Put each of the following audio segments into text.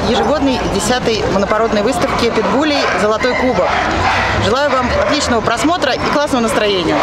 ежегодной 10-й монопородной выставки питбулей «Золотой кубок». Желаю вам отличного просмотра и классного настроения.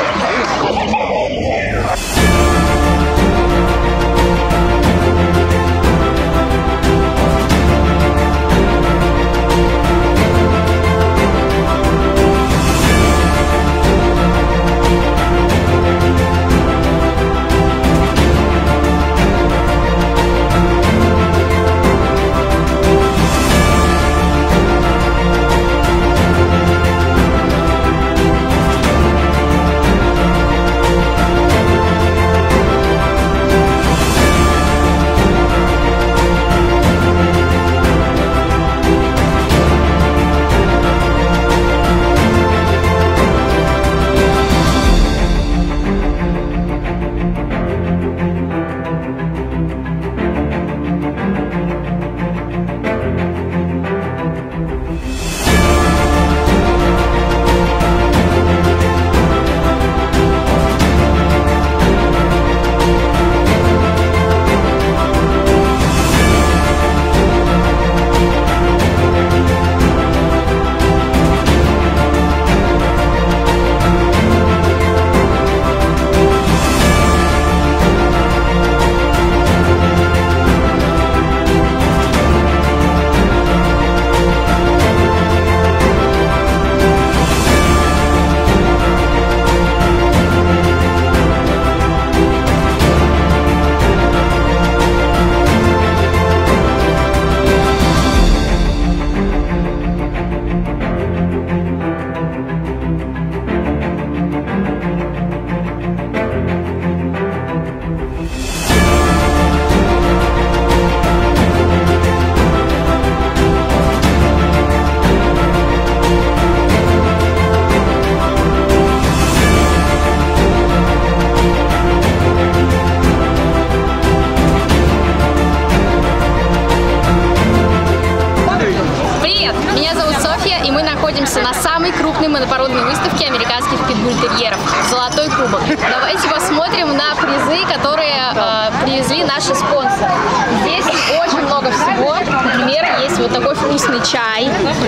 На самой крупной монопородной выставке американских питбуль-терьеров «Золотой кубок». Давайте посмотрим на призы, которые привезли наши спонсоры. Здесь очень много всего. Например, есть вот такой вкусный чай,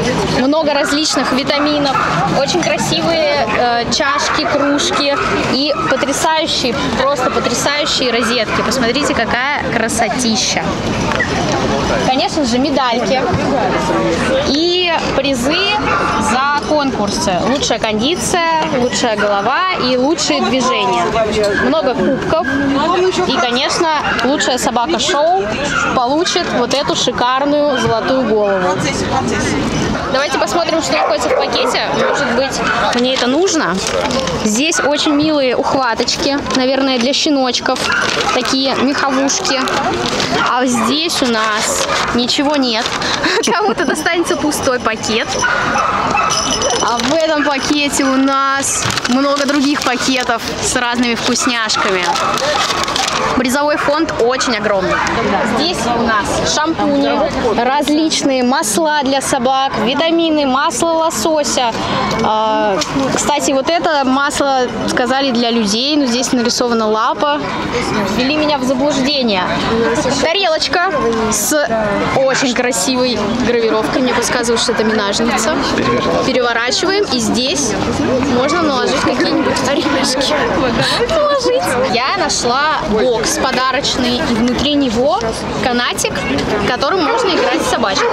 много различных витаминов, очень красивые чашки, кружки и потрясающие, просто потрясающие розетки. Посмотрите, какая красотища. Конечно же, медальки и призы за конкурсы. Лучшая кондиция, лучшая голова и лучшие движения. Много кубков. И, конечно, лучшая собака-шоу получит вот эту шикарную золотую голову. Давайте посмотрим, что находится в пакете. Может быть, мне это нужно. Здесь очень милые ухваточки, наверное, для щеночков. Такие меховушки. А здесь у нас ничего нет. Кому-то достанется пустой пакет. А в этом пакете у нас много других пакетов с разными вкусняшками. Призовой фонд очень огромный. Здесь у нас шампуни, различные масла для собак, витамины, масло лосося. Кстати, вот это масло сказали для людей, но здесь нарисована лапа. Ввели меня в заблуждение. Тарелочка с очень красивой гравировкой. Мне подсказывают, что это минажница. Переворачиваем, и здесь можно наложить какие-нибудь орешки. Я нашла бокс подарочный, и внутри него канатик, которым можно играть с собачкой.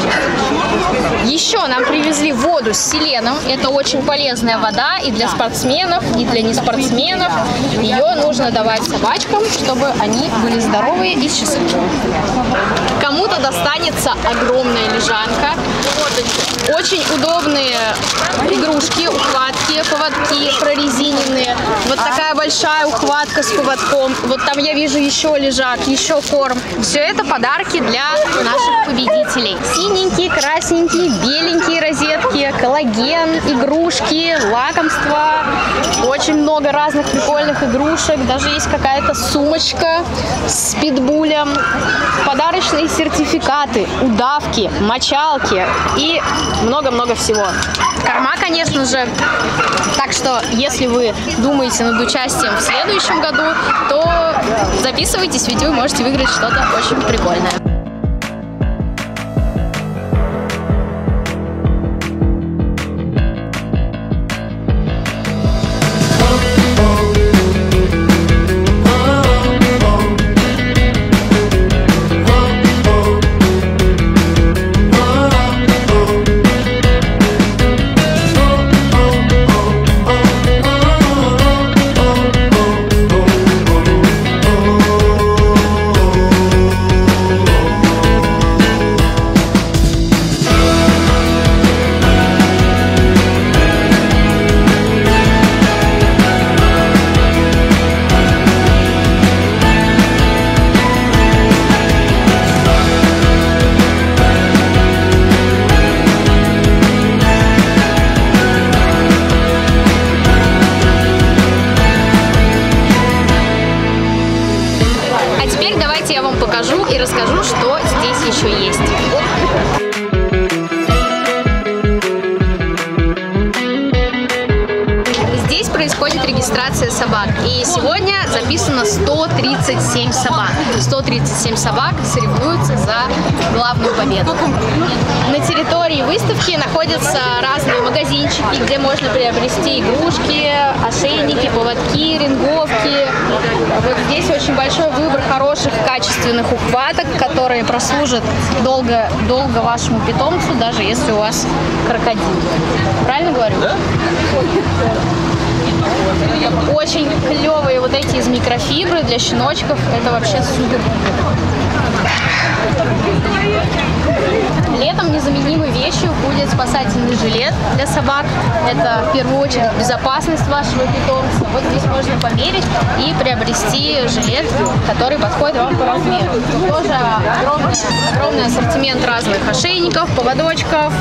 Еще нам привезли воду с селеном. Это очень полезная вода и для спортсменов, и для неспортсменов. Ее нужно давать собачкам, чтобы они были здоровые и счастливые. Кому-то достанется огромная лежанка. Очень удобные игрушки, ухватки, поводки прорезиненные. Вот такая большая ухватка с поводком. Вот там я вижу еще лежак, еще корм. Все это подарки для наших победителей. Синенькие, красненькие, беленькие розетки, коллаген, игрушки, лакомства. Очень много разных прикольных игрушек. Даже есть какая-то сумочка с питбулем. Подарочные сертификаты, удавки, мочалки и много-много всего. Корма, конечно же. Так что, если вы думаете над участием в следующем году, то записывайтесь, ведь вы можете выиграть что-то очень прикольное. покажу и расскажу, что здесь еще есть. Здесь происходит регистрация собак, и сегодня записано 137 собак. 137 собак соревнуются за главную победу. На территории выставки находятся разные магазинчики, где можно приобрести игрушки, ошейники, поводки, ринговки. Вот здесь очень большой выбор хороших, качественных ухваток, которые прослужат долго вашему питомцу, даже если у вас крокодил. Правильно говорю? Да. Очень клевые вот эти из микрофибры для щеночков. Это вообще супер. Летом незаменимой вещью будет спасательный жилет для собак. Это в первую очередь безопасность вашего питомца. Вот здесь можно померить и приобрести жилет, который подходит вам по размеру. Тоже огромный ассортимент разных ошейников, поводочков,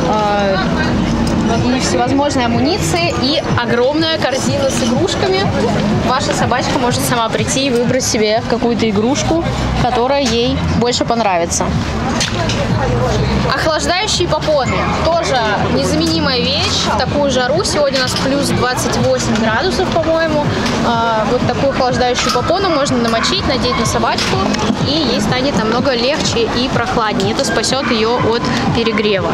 и всевозможной амуниции, и огромная корзина с игрушками. Ваша собачка может сама прийти и выбрать себе какую-то игрушку, которая ей больше понравится. Охлаждающие попоны. Тоже незаменимая вещь в такую жару. Сегодня у нас плюс 28 градусов, по-моему. Вот такую охлаждающую попону можно намочить, надеть на собачку, и ей станет намного легче и прохладнее. Это спасет ее от перегрева.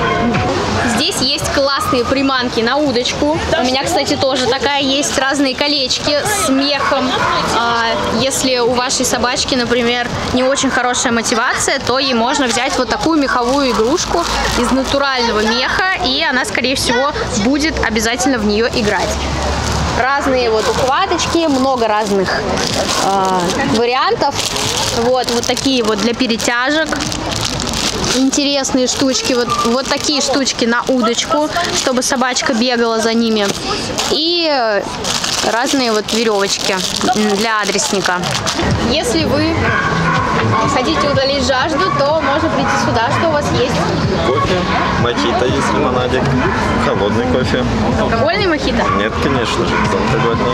Здесь есть классные приманки на удочку. У меня, кстати, тоже такая есть. Разные колечки с мехом. Если у вашей собачки, например, не очень хорошая мотивация, то ей можно взять вот такую меховую игрушку из натурального меха, и она, скорее всего, будет обязательно в нее играть. Разные вот ухваточки, много разных вариантов. Вот такие вот для перетяжек. Интересные штучки, вот такие штучки на удочку, чтобы собачка бегала за ними. И разные вот веревочки для адресника. Если вы хотите удалить жажду, то можно прийти сюда. Что у вас есть? Кофе, мохито есть, лимонадик, холодный кофе. Алкогольный мохито? Нет, конечно же, алкогольный.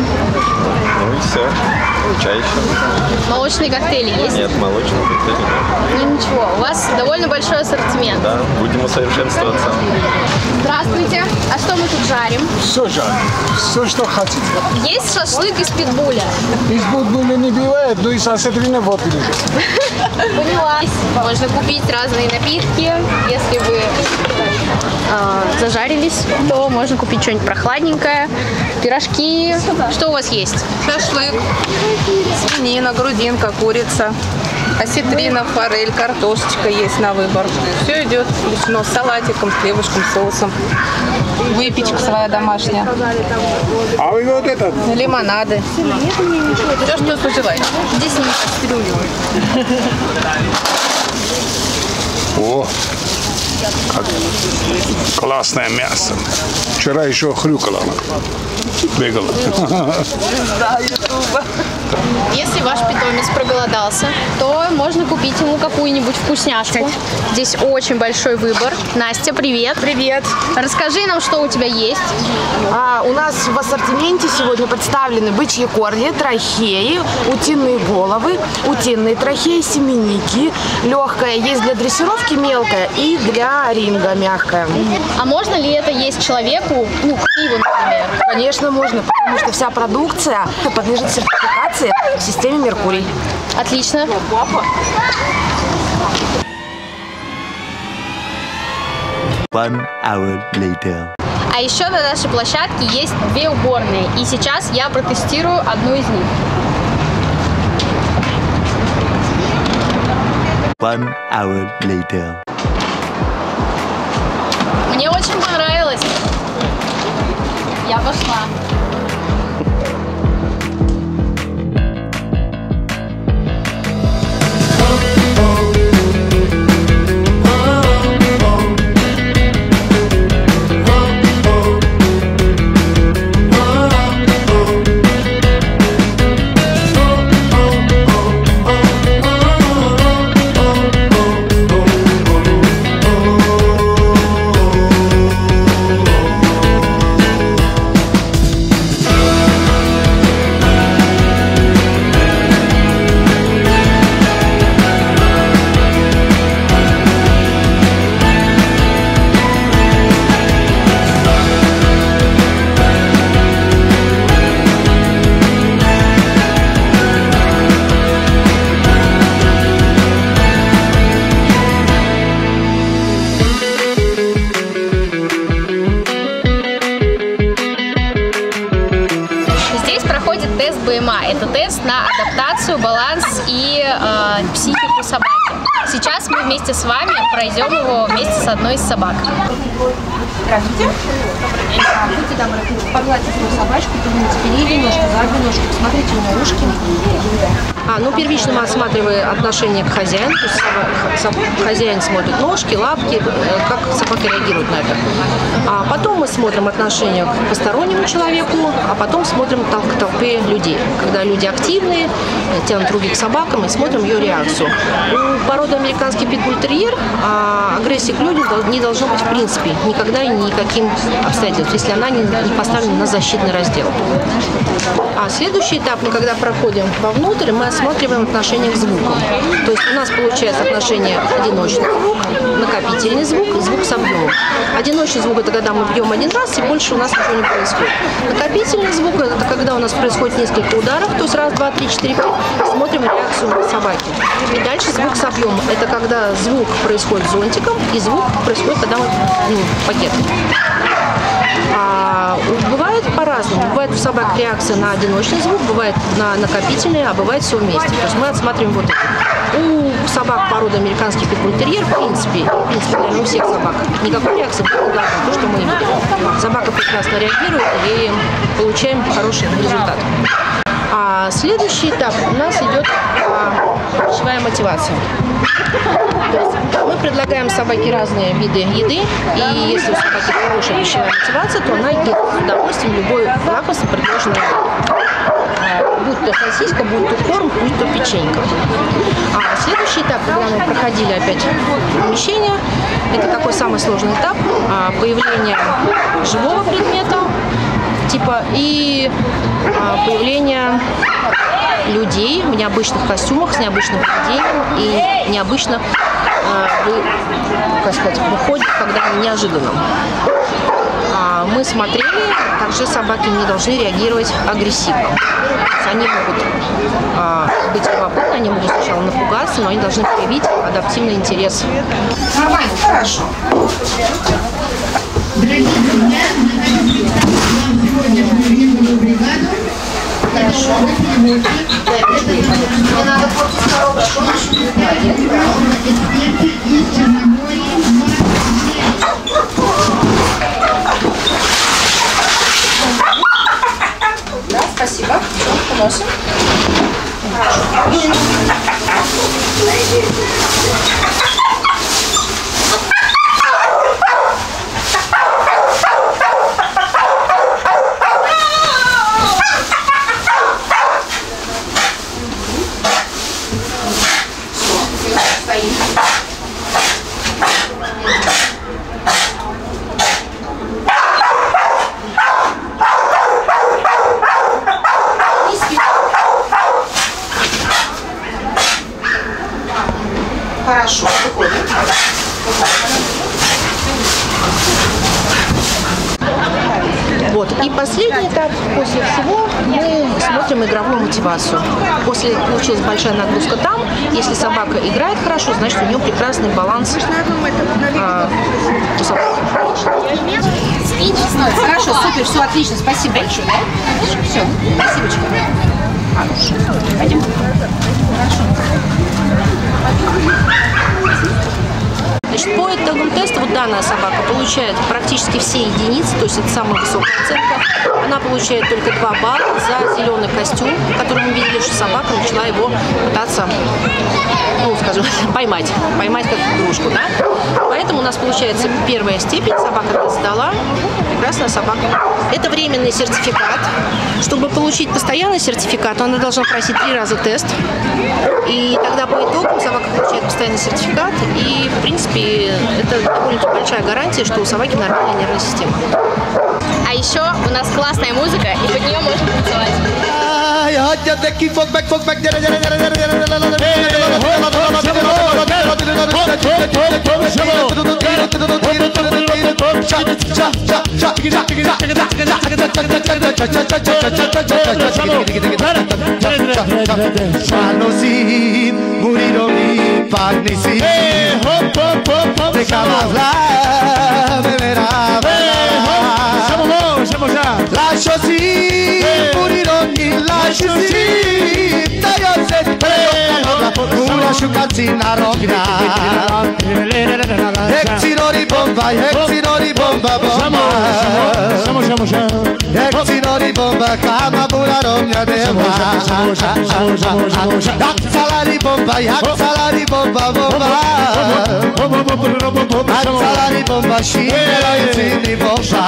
Ну и все. Чай еще. Молочные коктейли есть? Нет, молочных коктейлей нет. Ну ничего, у вас довольно большой ассортимент. Да, будем усовершенствоваться. Здравствуйте. А что мы тут жарим? Все жарим. Все, что хотите. Есть шашлык из питбуля? Из питбуля не бывает, но из осетрины вот лежит. Поняла. Можно купить разные напитки. Если вы зажарились, то можно купить что-нибудь прохладненькое. Пирожки. Что у вас есть? Шашлык, свинина, грудинка, курица, осетрина, форель, картошечка есть на выбор. Все идет включено с салатиком, с хлебушком, соусом. Выпечка своя домашняя. А вы вот этот? Лимонады. Все, что пожелаете. Здесь не кастрюлю. О, как классное мясо. Вчера еще хрюкала она. Бегала. Если ваш питомец проголодался, то можно купить ему какую-нибудь вкусняшку. Здесь очень большой выбор. Настя, привет. Привет. Расскажи нам, что у тебя есть. У нас в ассортименте сегодня представлены бычьи корни, трахеи, утиные головы, утиные трахеи, семенники. Легкая есть для дрессировки, мелкая, и для ринга мягкая. А можно ли это есть человеку, ну, к пиву, например? Конечно, можно, потому что вся продукция подлежит сертификации в системе Меркурий. Отлично. One hour later. А еще на нашей площадке есть 2 уборные, и сейчас я протестирую одну из них. One hour later. Мне очень понравилось. Я пошла. адаптацию, баланс и психику собаки. Сейчас мы вместе с вами пройдем его вместе с одной из собак. Здравствуйте. Будьте добры, погладьте свою собачку, поверните переднюю ножку, заднюю ножку, посмотрите на ушки. Первично мы осматриваем отношение к хозяину, то есть хозяин смотрит ножки, лапки, как собака реагирует на это. А потом мы смотрим отношение к постороннему человеку, а потом смотрим к толпе людей. Когда люди активные, тянут руки к собакам и смотрим ее реакцию. У породы американский питбуль-терьер агрессии к людям не должно быть в принципе никогда и никаким обстоятельством, если она не поставлена на защитный раздел. А следующий этап, мы когда проходим вовнутрь, мы осматриваем отношение к звукам. То есть у нас получается отношение одиночный звук, накопительный звук, звук с объемом. Одиночный звук – это когда мы бьем один раз, и больше у нас ничего не происходит. Накопительный звук – это когда у нас происходит несколько ударов, то есть раз, два, три, четыре, пять, смотрим реакцию собаки. И дальше звук с объемом – это когда звук происходит зонтиком, и звук происходит, когда мы пакет. Бывает по-разному. Бывает у собак реакция на одиночный звук, бывает на накопительный, а бывает все вместе. То есть мы отсматриваем вот это. У собак породы американский питбуль-терьер, в принципе, наверное, у всех собак никакой реакции не должно, то, что мы видим. Собака прекрасно реагирует и получаем хороший результат. А следующий этап у нас идет пищевая мотивация. То есть мы предлагаем собаке разные виды еды, и если у собаки хорошая пищевая мотивация, то она ест с удовольствием любой лакомство, предложенное. Будь то сосиска, будь то корм, будь то печенька. А следующий этап, когда мы проходили опять помещение, это такой самый сложный этап появления живого предмета, и появление людей в необычных костюмах, с необычным поведением и необычно выходит, когда неожиданно. Мы смотрели, также собаки не должны реагировать агрессивно. Они могут быть любопытны, они могут сначала напугаться, но они должны проявить адаптивный интерес. Нормально, хорошо. Дорогие друзья, сегодня военную бригаду. Хорошо. Мне надо просто коробочку нашу. Эксперты из Черногории. Да, спасибо. Поносим. Хорошо. Хорошо, выходим. Вот. И последний этап, после всего, мы смотрим игровую мотивацию. После получилась большая нагрузка там, если собака играет хорошо, значит у нее прекрасный баланс. Хорошо, супер, все отлично, спасибо большое. Да? Все, спасибо. Хорошо. Пойдем. Хорошо. Значит, по итогам теста вот данная собака получает практически все единицы, то есть это самая высокая оценка. Она получает только 2 балла за зеленый костюм, который мы видели, что собака начала его пытаться, поймать как игрушку, да? Поэтому у нас получается первая степень, собака сдала, прекрасная собака. Это временный сертификат. Чтобы получить постоянный сертификат, она должна пройти 3 раза тест. И тогда по итогам собака получает постоянный сертификат. И, в принципе, это довольно большая гарантия, что у собаки нормальная нервная система. А еще у нас классная музыка, и под нее можно танцевать. Lascio sì, morirò, lascio sì, shukatina romna. Hexinori bomba bomba. Hexinori bomba kama bula romna deva. Yaksalari bomba bomba. Yaksalari bomba shimera yitini bomba.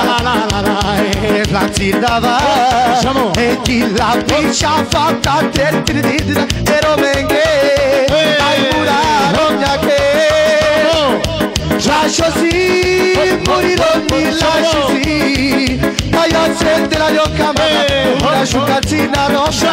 Eflatidava. Ekila picha fatta tertrididra teromenge. Aibura romna ke. Lasciasi, morirò lasciasi. Taglio sente la yoccama, una sciucazzina rossa.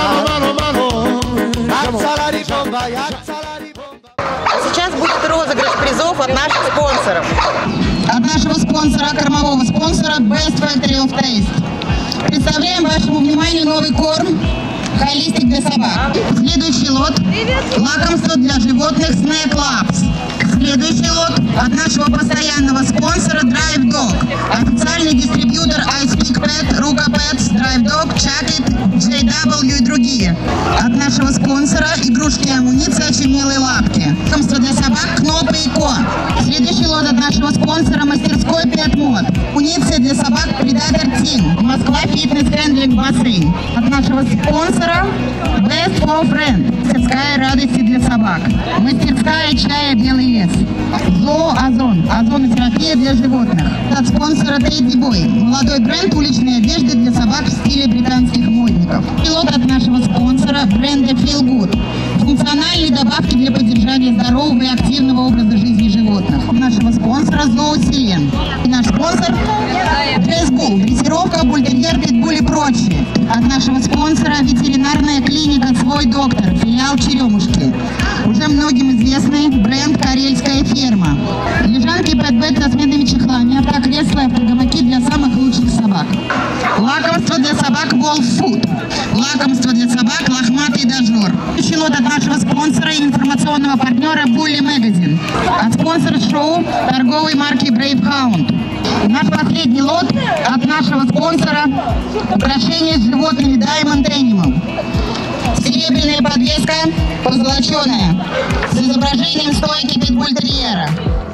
Alzalari bomba, alzalari bomba. А сейчас будет розыгрыш призов от наших спонсоров. От нашего спонсора, кормового спонсора Best Factory of Taste. Представляем вашему вниманию новый корм Холистик для собак. Следующий лот – лакомство для животных Snack Labs. Следующий лот от нашего постоянного спонсора Drive Dog. Официальный дистрибьютор Ice Pick Pet, Ruka Pets, Drive Dog, Chuckit, JW и другие. От нашего спонсора игрушки и амуниция «Очумелые лапки». Лакомство для собак Кнопы и Ко. Следующий лот от нашего спонсора мастерской Pet Mod. Амуниция для собак Predator Team. Москва Фитнес Хендлинг Бассейн. От нашего спонсора Best for Friend. Мастерская радости для собак. Мастерская чая Белый лес. Зооозон. Озонотерапия для животных. От спонсора Teddy Boy. Молодой бренд уличной одежды для собак в стиле британских модников. Пилот от нашего спонсора бренда Feel Good. Функциональные добавки для поддержания здорового и активного образа жизни животных. От нашего спонсора Зоосилен. И наш спонсор Dress Bull. Дрессировка, бультерьер, питбуль и прочее. От нашего спонсора ветеринарная клиника «Свой доктор», филиал Черемушки. Уже многим известный бренд «Карельская ферма». Лежанки Pet-Bed со сменными чехлами, автокресла и автогамаки для самых лучших собак. Лакомство для собак Wolf Food. Лакомство для собак Лохматый дожор. Следующий лот от нашего спонсора и информационного партнера Bully Magazine. От спонсора шоу торговой марки Brave Hound. Наш последний лот от нашего спонсора украшения с животными Diamond Animal. Серебряная подвеска, позолоченная, с изображением стойки питбультерьера.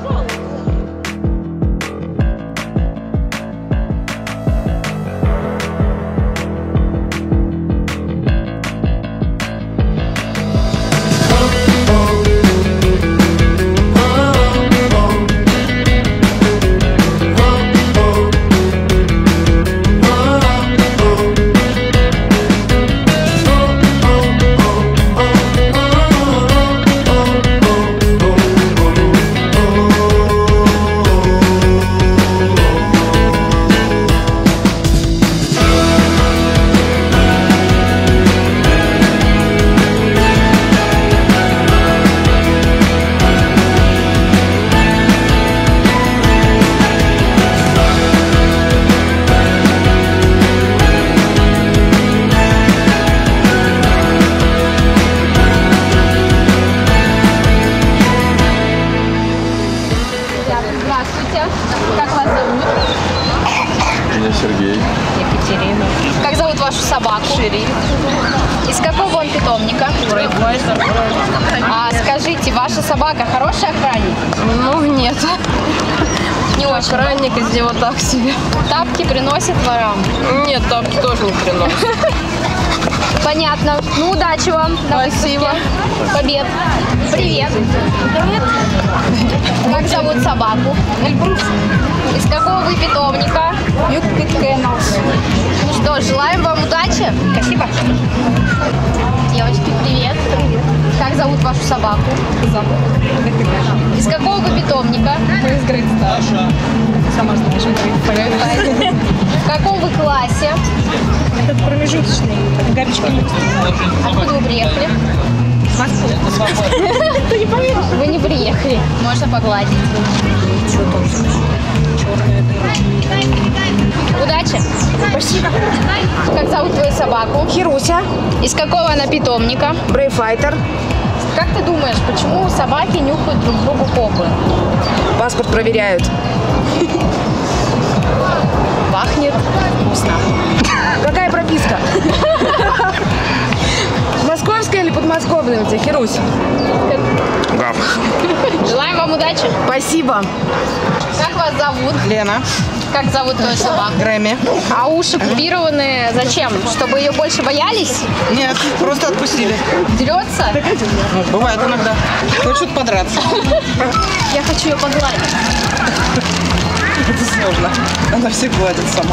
Сергей. Екатерина. Как зовут вашу собаку? Шериф. Из какого он питомника? Брейфайтер. А скажите, ваша собака хороший охранник? Ну, нет. Не очень. Охранник из него так себе. Тапки приносит ворам? Нет, тапки тоже не приносит. Понятно. Ну, удачи вам. Спасибо. Побед. Привет. Привет. Как зовут собаку? Эльбрус. Из какого вы питомника? Ну что, желаем вам удачи. Спасибо. Девочки, привет. Привет. Как зовут вашу собаку? Из какого вы питомника? Из Грейдстар. Сама знаешь, Грейдстар. В каком вы классе? Это промежуточный. Габичка. Откуда вы приехали? Ты не поверишь? Вы не приехали. Можно погладить. Что там? Черная. Удачи. Спасибо. Как зовут твою собаку? Хируся. Из какого она питомника? Брейфайтер. Как ты думаешь, почему собаки нюхают друг другу попы? Паспорт проверяют. Пахнет вкусно. Какая прописка? Московская или подмосковный у тебя, Хирусь. Желаем вам удачи. Спасибо. Как вас зовут? Лена. Как зовут твою собаку? Грэмми. А уши купированы зачем? Чтобы ее больше боялись? Нет, просто отпустили. Дерется? Ну, бывает иногда. Хочет подраться. Я хочу ее погладить. Это сложно. Она все гладит сама.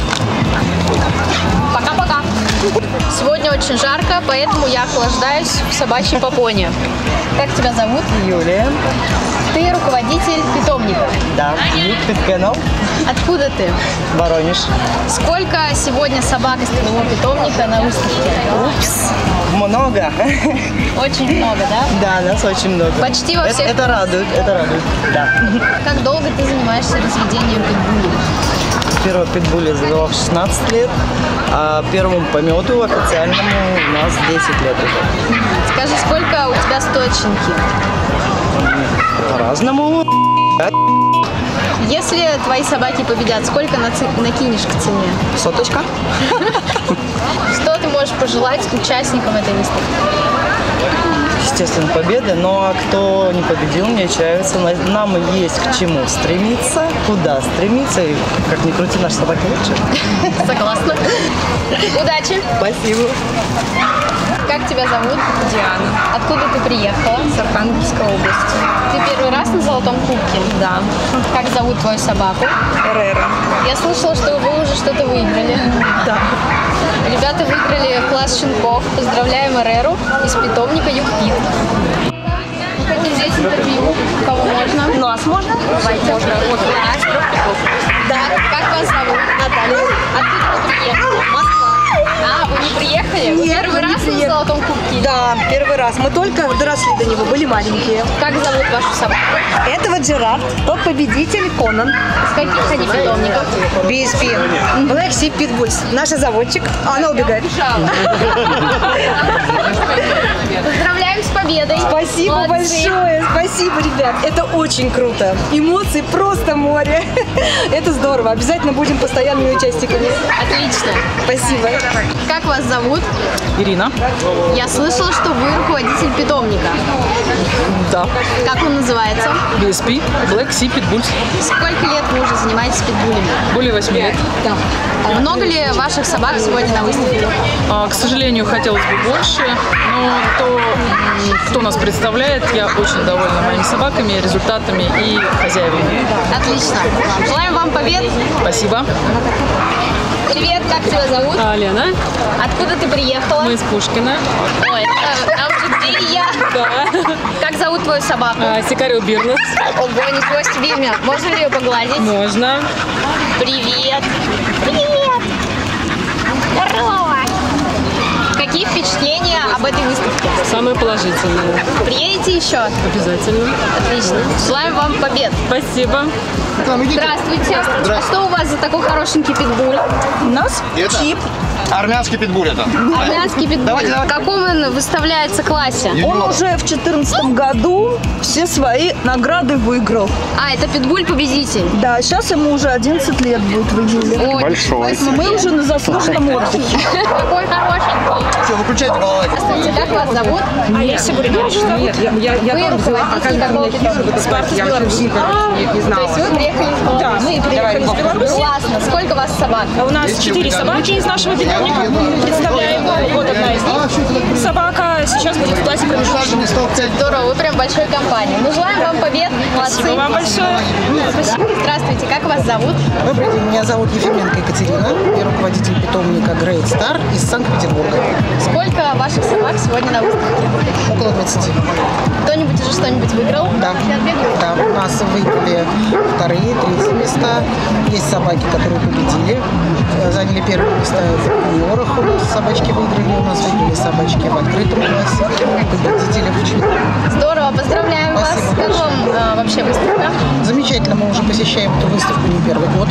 Пока-пока. Сегодня очень жарко, поэтому я охлаждаюсь в собачьей попоне. Как тебя зовут? Юлия. Ты руководитель питомника. Да. YouTube-канал. Откуда ты? Воронеж. Сколько сегодня собак из твоего питомника на выставке? Упс. Много. Очень много, да? Да, нас очень много. Почти во всех. Это радует, да. Как долго ты занимаешься разведением питбулей? Первого питбуля завела в 16 лет, а первому помету официальному у нас 10 лет уже. Скажи, сколько у тебя стоят щенки? По-разному. Если твои собаки победят, сколько накинешь к цене? 100. Что ты можешь пожелать участникам этой выставки? Естественно, победы, но кто не победил, мне чается. Нам есть к чему стремиться, куда стремиться, и как ни крути, наши собаки лучше. Согласна. Удачи. Спасибо. Как тебя зовут? Диана. Откуда ты приехала? С Архангельской области. Ты первый раз на Золотом Кубке? Да. Как зовут твою собаку? Эрера. Я слышала, что вы уже что-то выиграли. Да. Ребята выиграли класс щенков. Поздравляем Эреру из питомника Югпит. Хотим взять интервью. Кого можно? Нас можно? Давайте. Можно. Да. Как вас зовут? Наталья. Откуда вы приехали? Москва. А, вы не приехали? Вы первый раз на Золотом Кубке? Да, первый раз. Мы только доросли до него, были маленькие. Как зовут вашу собаку? Этого Джерард, тот победитель Конан. С каких они питомников? BSP. Black Sea Pitbulls. Наш заводчик. Она убегает. Поздравляем с победой. Спасибо большое. Спасибо, ребят. Это очень круто. Эмоций просто море. Это здорово. Обязательно будем постоянными участниками. Отлично. Спасибо. Как вас зовут? Ирина. Я слышала, что вы руководитель питомника. Да. Как он называется? BSP, Black Sea Pitbulls. Сколько лет вы уже занимаетесь питбулями? Более 8 лет. Да. Много ли ваших собак сегодня на выставке? К сожалению, хотелось бы больше, но кто нас представляет, я очень довольна моими собаками, результатами и хозяевами. Отлично. Желаем вам побед. Спасибо. Привет, как тебя зовут? Лена. Откуда ты приехала? Мы из Пушкина. Ой, а уже где я? Да. Как зовут твою собаку? Сикарио Бирнес. Ого, ничего себе имя. Можно ли ее погладить? Можно. Привет. Привет. Здорово. Какие впечатления об этой выставке? Самые положительные. Приедете еще? Обязательно. Отлично. Желаем вам побед. Спасибо. Здравствуйте. А что у вас за такой хорошенький питбуль? У нас Чип. Армянский питбуль это. Армянский питбуль. В каком он выставляется классе? Он уже в 2014 году все свои награды выиграл. А, это питбуль-победитель? Да, сейчас ему уже 11 лет будет в июле. Большой. Мы уже на заслуженном отдыхе. Какой хорошенький. Все, выключайте голову. Здравствуйте, как вас зовут? Олеся Буревична. Нет, вы руководитель какого питомника? Я не знала. То есть вы приехали из Беларуси? Да, мы приехали из Беларуси. Классно. Сколько у вас собак? У нас 4 собаки из нашего питомника. Представляем. Вот одна из них. Собака сейчас будет в классе промежуточного. Здорово, вы прям большой компанией. Ну, желаем вам побед. Молодцы. Спасибо вам большое. Спасибо. Здравствуйте, как вас зовут? Добрый день, меня зовут Ефименко Екатерина. Я руководитель питомника Great Star из Санкт-Петербурга. Сколько ваших собак сегодня на выставке? Около 20. Кто-нибудь уже что-нибудь выиграл? Да. Да, у нас выиграли вторые, третьи места. Есть собаки, которые победили, заняли первые места в юниорах. У нас собачки выиграли, у нас выиграли собачки в открытом классе, победители в чемпионате. Здорово, поздравляем вас. Как вам вообще выставка? Замечательно, мы уже посещаем эту выставку не первый год.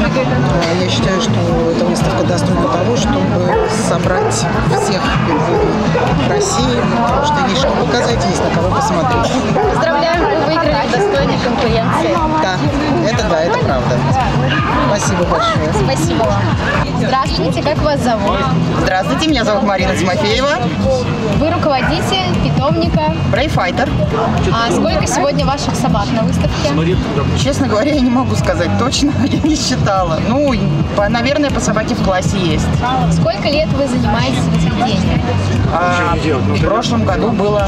Я считаю, что эта выставка достойна того, чтобы собрать всех питбулей России, потому что есть что показать, есть на кого посмотреть. Поздравляем, вы выиграли достойный никто не конкуренция. Да, это правда. Спасибо большое. Спасибо вам. Здравствуйте, как вас зовут? Здравствуйте, меня зовут Марина Тимофеева. Вы руководитель питомника Брейфайтер. А сколько сегодня ваших собак на выставке? Честно говоря, я не могу сказать точно, я не считала. Ну, наверное, по собаке в классе есть. Сколько лет вы занимаетесь разведением? В прошлом году было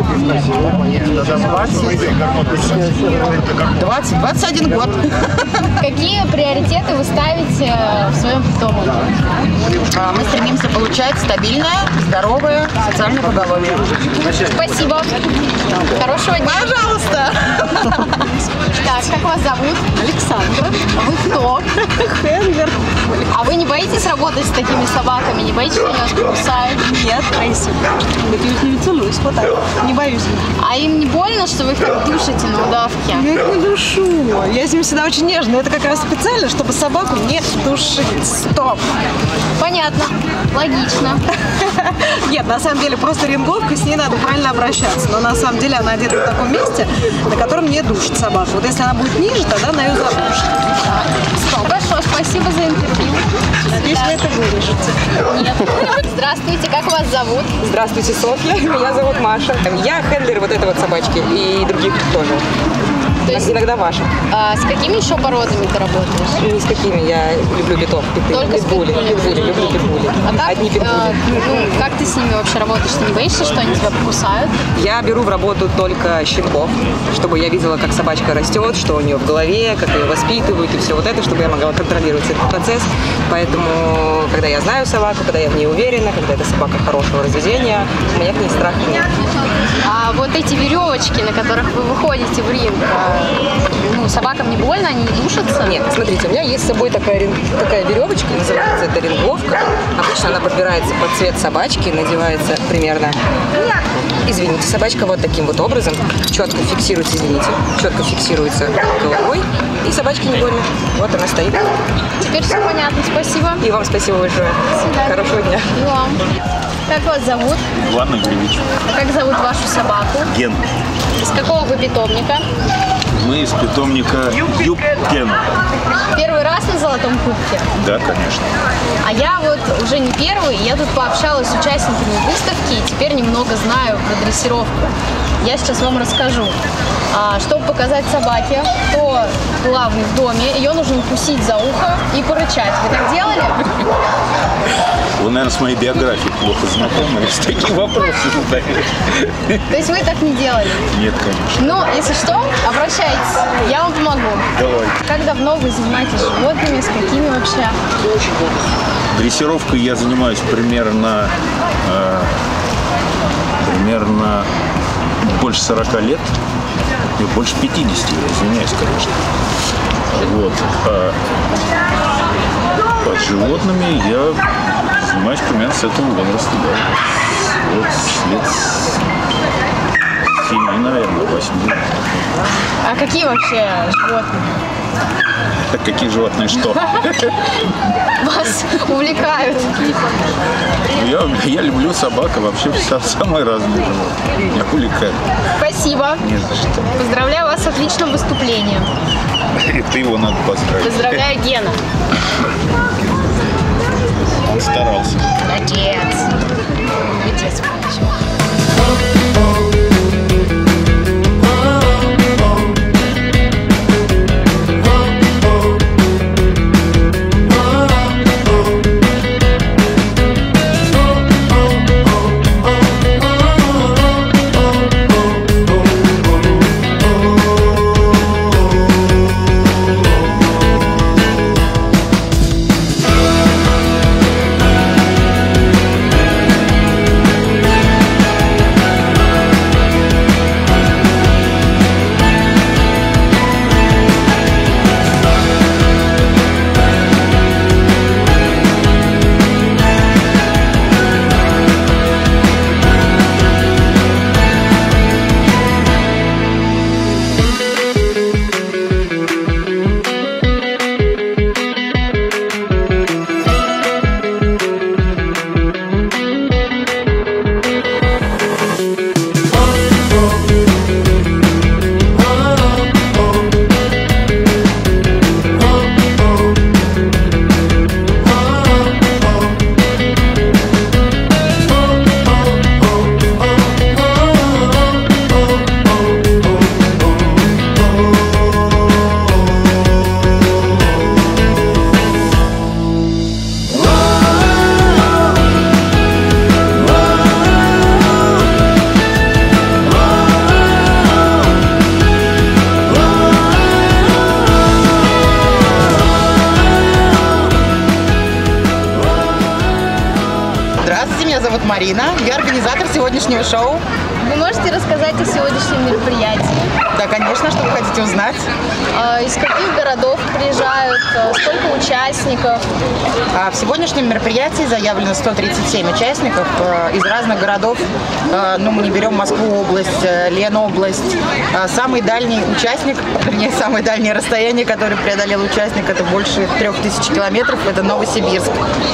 21 год. Какие приоритеты вы ставите в своем питомнике? Мы стремимся получать стабильное, здоровое, социальное поголовье. Спасибо. Хорошего дня. Пожалуйста. Так, как вас зовут? Александра. Вы кто? Хендлер. А вы не боитесь работать с такими собаками? Не боитесь, что они вас покусают? Нет, боюсь. Не целуюсь, вот так. Не боюсь. А им не больно, что вы их так душите на удавке? Я их не душу. Я с ними всегда очень нежная. Это как раз специально, чтобы собаку не душить. Стоп. Понятно. Логично. Нет, на самом деле просто ринговка, с ней надо правильно обращаться. Но на самом деле она одета в таком месте, на котором не душит собаку. Вот если она будет ниже, тогда она ее задушит. Хорошо, спасибо за интервью. Надеюсь, вы это вырежете. Нет. Здравствуйте, как вас зовут? Здравствуйте, Софья. Меня зовут Маша. Я хендлер вот этой вот собачки и других тоже. То есть, иногда ваши. А с какими еще породами ты работаешь? Ни с какими. Я люблю питов. Только питбули. Люблю питбули. А как, одни питбули. Как ты с ними вообще работаешь? Ты не боишься, что они тебя покусают? Я беру в работу только щенков, чтобы я видела, как собачка растет, что у нее в голове, как ее воспитывают и все вот это, чтобы я могла контролировать этот процесс. Поэтому, когда я знаю собаку, когда я в ней уверена, когда это собака хорошего разведения, у меня к ней страха нет. А вот эти веревочки, на которых вы выходите в ринг, собакам не больно, они не душатся? Нет, смотрите, у меня есть с собой такая веревочка, называется это ринговка. Обычно она подбирается под цвет собачки, надевается примерно, извините, собачка вот таким вот образом, четко фиксируется, четко фиксируется головой, и собачке не больно. Вот она стоит. Теперь все понятно, спасибо. И вам спасибо большое. Хорошего дня. И вам. Как вас зовут? Иван Игоревич. А как зовут вашу собаку? Ген. Из какого вы питомника? Мы из питомника Юбкен. Первый раз на Золотом Кубке? Да, конечно. А я вот уже не первый, я тут пообщалась с участниками выставки и теперь немного знаю про дрессировку. Я сейчас вам расскажу. Чтобы показать собаке, кто главный в доме, ее нужно укусить за ухо и порычать. Вы так делали? Вы, наверное, с моей биографией плохо знакомы, с такие вопросы задаете. То есть вы так не делали? Нет, конечно. Ну, если что, обращайтесь, я вам помогу. Давай. Как давно вы занимаетесь животными, с какими вообще? Дрессировкой я занимаюсь примерно больше 40 лет. И больше 50, я извиняюсь, конечно. Вот. А с животными я занимаюсь примерно с этого возраста, да. Вот с лет 7, наверное, 8. А какие вообще животные? Так какие животные что? Вас увлекают? Я люблю собак, а вообще самые разные животные. Меня увлекают. Спасибо. Не за что. Поздравляю вас с отличным выступлением. И ты его надо поздравить. Поздравляю Гена. Он старался. Молодец. Молодец. зовут Марина, я организатор сегодняшнего шоу. Вы можете рассказать о сегодняшнем мероприятии? Да, конечно, что вы хотите узнать. Из каких городов приезжают, сколько участников? В сегодняшнем мероприятии заявлено 137 участников из разных городов. Ну, мы не берем Москву область, Ленобласть. Самый дальний участник, вернее, самое дальнее расстояние, которое преодолел участник, это больше 3000 километров, это Новосибирск.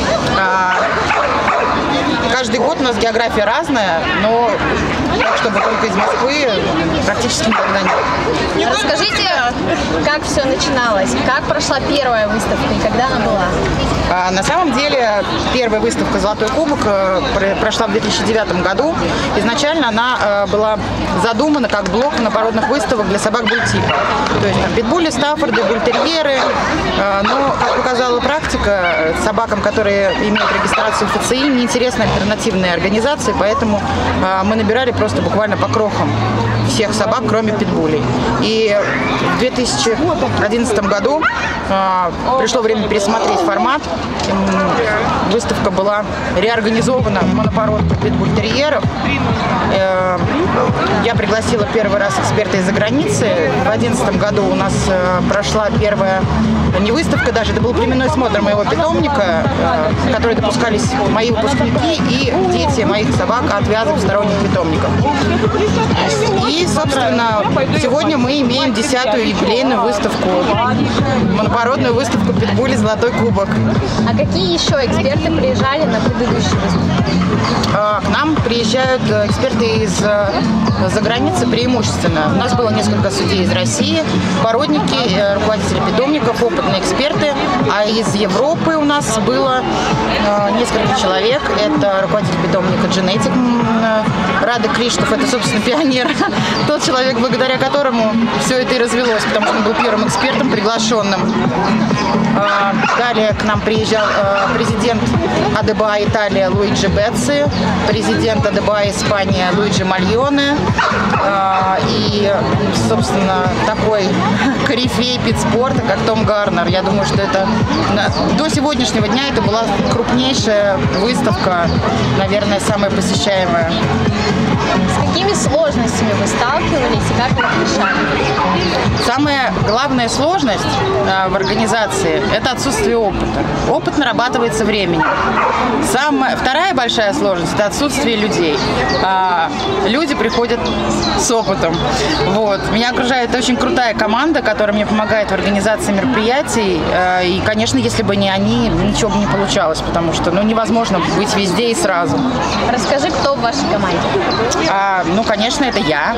Каждый год у нас география разная, но так, чтобы только из Москвы, практически никогда нет. Расскажите, как все начиналось, как прошла первая выставка и когда она была? На самом деле, первая выставка «Золотой кубок» прошла в 2009 году. Изначально она была задумана как блок напородных выставок для собак бультипа. То есть там питбули, стаффорды, бультерьеры. Но, как показала практика, собакам, которые имеют регистрацию ФЦИ, неинтересны альтернативные организации, поэтому мы набирали просто буквально по крохам всех собак, кроме питбулей. И в 2011 году пришло время пересмотреть формат. Выставка была реорганизована в монопородку питбультерьеров. Я пригласила первый раз эксперта из-за границы. В 2011 году у нас прошла первая, не выставка даже, это был племенной смотр моего питомника, в который допускались мои выпускники и дети моих собак от вязов сторонних питомников. И, собственно, сегодня мы имеем 10-ю юбилейную выставку, монопородную выставку питбули «Золотой кубок». А какие еще эксперты приезжали на предыдущую выставку? К нам приезжают эксперты из-за границы преимущественно. У нас было несколько судей из России, породники, руководители питомников, опытные эксперты. А из Европы у нас было несколько человек. Это руководитель питомника Genetic Радек Криштоф, это, собственно, пионер. Тот человек, благодаря которому все это и развелось, потому что он был первым экспертом, приглашенным. Далее к нам приезжал президент АДБА Италия Луиджи Бетци, президент АДБА Испания Луиджи Мальоне и, собственно, такой корифей питспорта, как Том Гарнер. Я думаю, что это до сегодняшнего дня это была крупнейшая выставка, наверное, самая посещаемая. С какими сложностями вы сталкивались и как вы их решали? Самая главная сложность в организации – это отсутствие опыта. Опыт нарабатывается временем. Вторая большая сложность – это отсутствие людей. Люди приходят с опытом. Вот. Меня окружает очень крутая команда, которая мне помогает в организации мероприятий. И, конечно, если бы не они, ничего бы не получалось, потому что невозможно быть везде и сразу. Расскажи, кто в вашей команде? Ну, конечно, это я.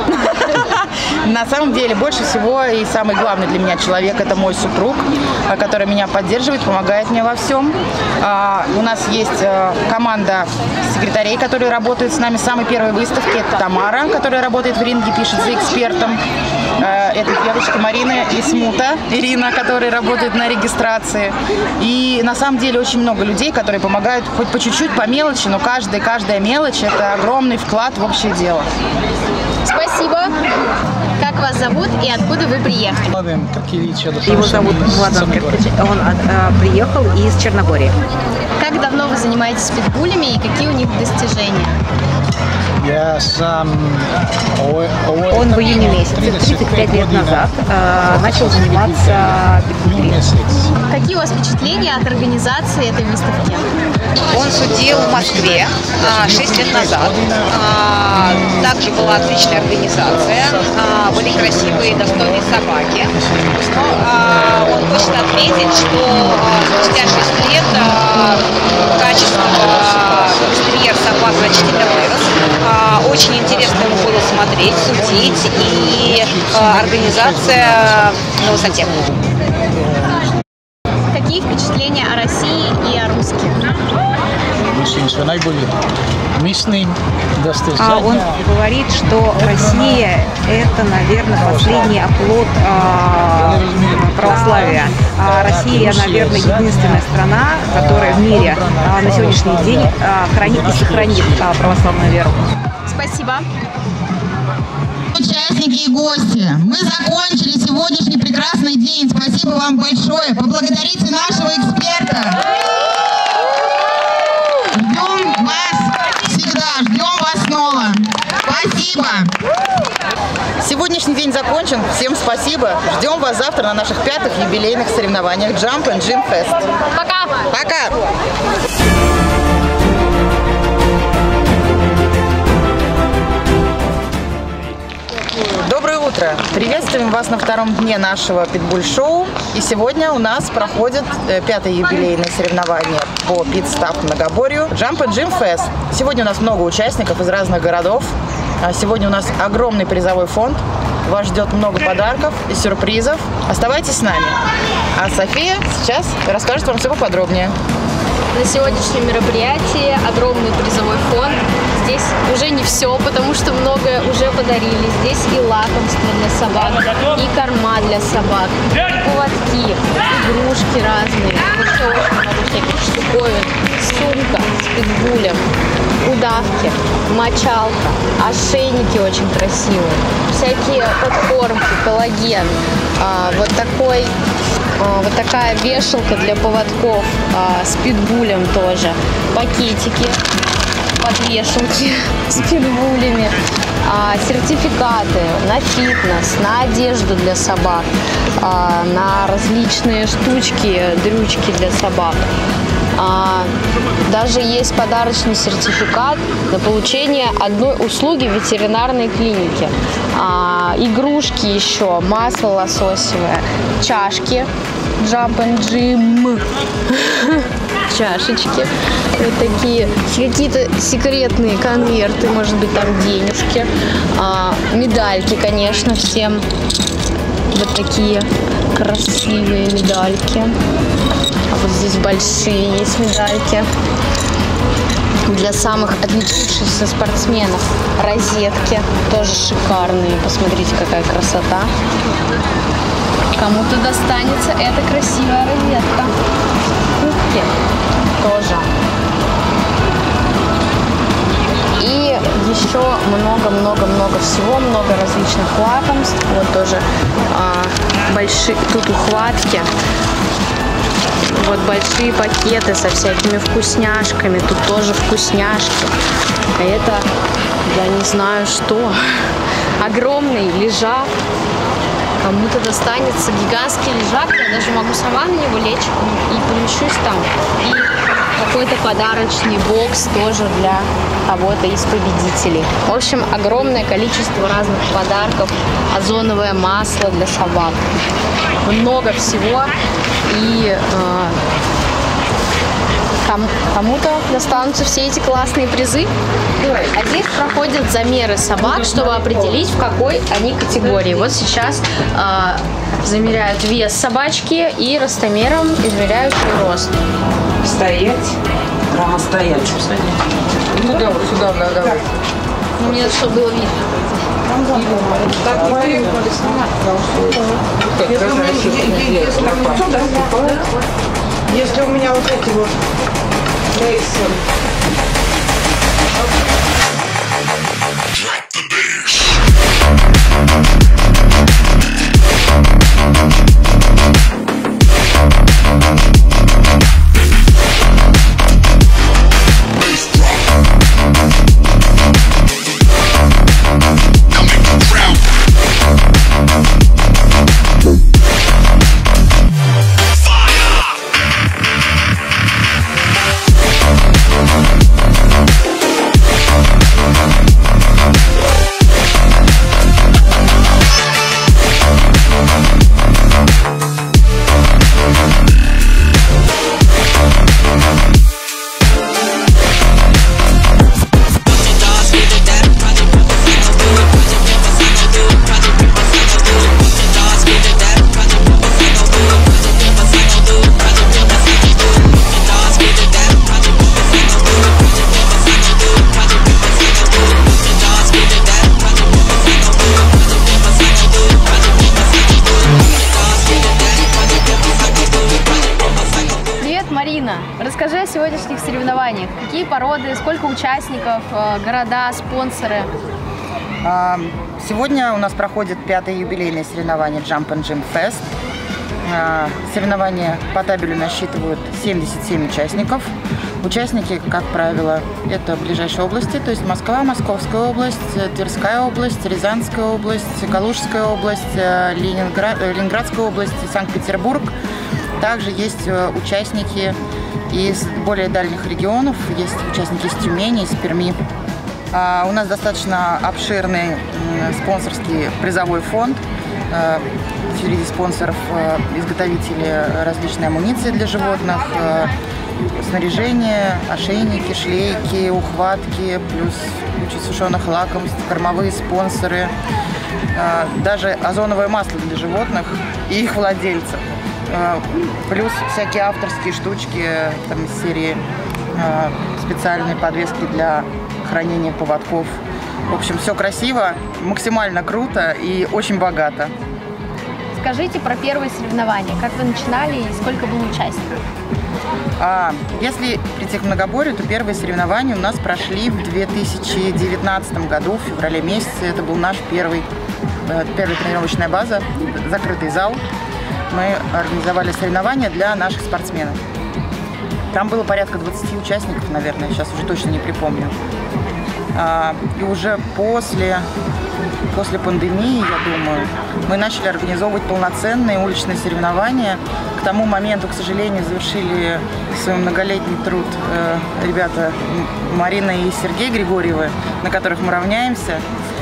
На самом деле, больше всего и самый главный для меня человек – это мой супруг, который меня поддерживает, помогает мне во всем. У нас есть команда секретарей, которые работают с нами с самой первой выставки. Это Тамара, которая работает в ринге, пишет за экспертом. Это девочка Марина и Смута, Ирина, которая работает на регистрации. И на самом деле очень много людей, которые помогают хоть по чуть-чуть, по мелочи, но каждая мелочь – это огромный вклад в общее дело. Спасибо. Как вас зовут и откуда вы приехали? Его зовут Владан Карпич. Он приехал из Черногории. Как давно вы занимаетесь питбулями и какие у них достижения? Он в июне месяце, 35 лет назад, начал заниматься питбулем. Какие у вас впечатления от организации этой выставки? Он судил в Москве 6 лет назад. Также была отличная организация, были красивые и достойные собаки. Но он точно отметит, что спустя 6 лет качество экстерьер собак значительно вырос. Очень интересно ему было смотреть, судить, и организация на высоте. Какие впечатления о России и о русских? Он говорит, что Россия – это, наверное, последний оплот православия. Россия, наверное, единственная страна, которая в мире на сегодняшний день хранит и сохранит православную веру. Спасибо. Участники и гости, мы закончили сегодняшний прекрасный день. Спасибо вам большое. Поблагодарите нашего эксперта. Ждем вас всегда. Спасибо! Сегодняшний день закончен. Всем спасибо. Ждем вас завтра на наших 5-х юбилейных соревнованиях Jump and Gym Fest. Пока! Пока! Доброе утро! Приветствуем вас на втором дне нашего питбуль-шоу. И сегодня у нас проходит 5-е юбилейное соревнование по пит-стап-многоборью Jump and Gym Fest. Сегодня у нас много участников из разных городов. Сегодня у нас огромный призовой фонд. Вас ждет много подарков и сюрпризов. Оставайтесь с нами. А София сейчас расскажет вам все поподробнее. На сегодняшнем мероприятии огромный призовой фонд. Здесь уже не все, потому что многое уже подарили. Здесь и лакомства для собак, и корма для собак, и поводки, игрушки разные. Вообще очень много всяких штуковин. Сумка с питбулем, удавки, мочалка, ошейники очень красивые, всякие подкормки, коллаген, вот такая вешалка для поводков с питбулем тоже, пакетики под вешалки с питбулями, сертификаты на фитнес, на одежду для собак, на различные штучки, дрючки для собак. Даже есть подарочный сертификат на получение одной услуги в ветеринарной клинике. Игрушки еще, масло лососевое, чашки, Jump and Gym, чашечки, вот такие, какие-то секретные конверты, может быть там денежки, медальки, конечно, всем. Вот такие красивые медальки. А вот здесь большие есть медальки для самых отличившихся спортсменов. Розетки тоже шикарные. Посмотрите, какая красота. Кому-то достанется эта красивая розетка. Кубки тоже. И еще много-много-много всего, много различных лакомств. Вот тоже большие, тут ухватки. Вот большие пакеты со всякими вкусняшками. Тут тоже вкусняшки. А это, я не знаю что. Огромный лежак. Кому-то достанется гигантский лежак. Я даже могу сама на него лечь и помещусь там. И какой-то подарочный бокс тоже для кого-то из победителей. В общем, огромное количество разных подарков. Озоновое масло для собак. Много всего. И кому-то достанутся все эти классные призы. А здесь проходят замеры собак, чтобы определить, в какой они категории. Вот сейчас замеряют вес собачки и ростомером измеряют ее рост. Стоять. Прямо стоять. Сюда, вот сюда, да. Мне чтобы было видно. Если у меня вот эти вот рейсы. Расскажи о сегодняшних соревнованиях. Какие породы, сколько участников, города, спонсоры? Сегодня у нас проходит 5-е юбилейное соревнование Jump and Gym Fest. Соревнования по табелю насчитывают 77 участников. Участники, как правило, это ближайшие области, то есть Москва, Московская область, Тверская область, Рязанская область, Калужская область, Ленинградская область, Санкт-Петербург. Также есть участники из более дальних регионов, есть участники из Тюмени, из Перми. У нас достаточно обширный спонсорский призовой фонд. Среди спонсоров изготовители различной амуниции для животных, снаряжение, ошейники, шлейки, ухватки, плюс куча сушеных лакомств, кормовые спонсоры, даже озоновое масло для животных и их владельцев, плюс всякие авторские штучки там, из серии специальные подвески для хранения поводков. В общем, все красиво, максимально круто и очень богато. Скажите про первые соревнования. Как вы начинали и сколько было участников? Если прийти к многоборью, то первые соревнования у нас прошли в 2019 году, в феврале месяце. Это был наш первая тренировочная база, закрытый зал. Мы организовали соревнования для наших спортсменов. Там было порядка 20 участников, наверное, сейчас уже точно не припомню. И уже после пандемии, я думаю, мы начали организовывать полноценные уличные соревнования. К тому моменту, к сожалению, завершили свой многолетний труд ребята Марина и Сергей Григорьевы, на которых мы равняемся.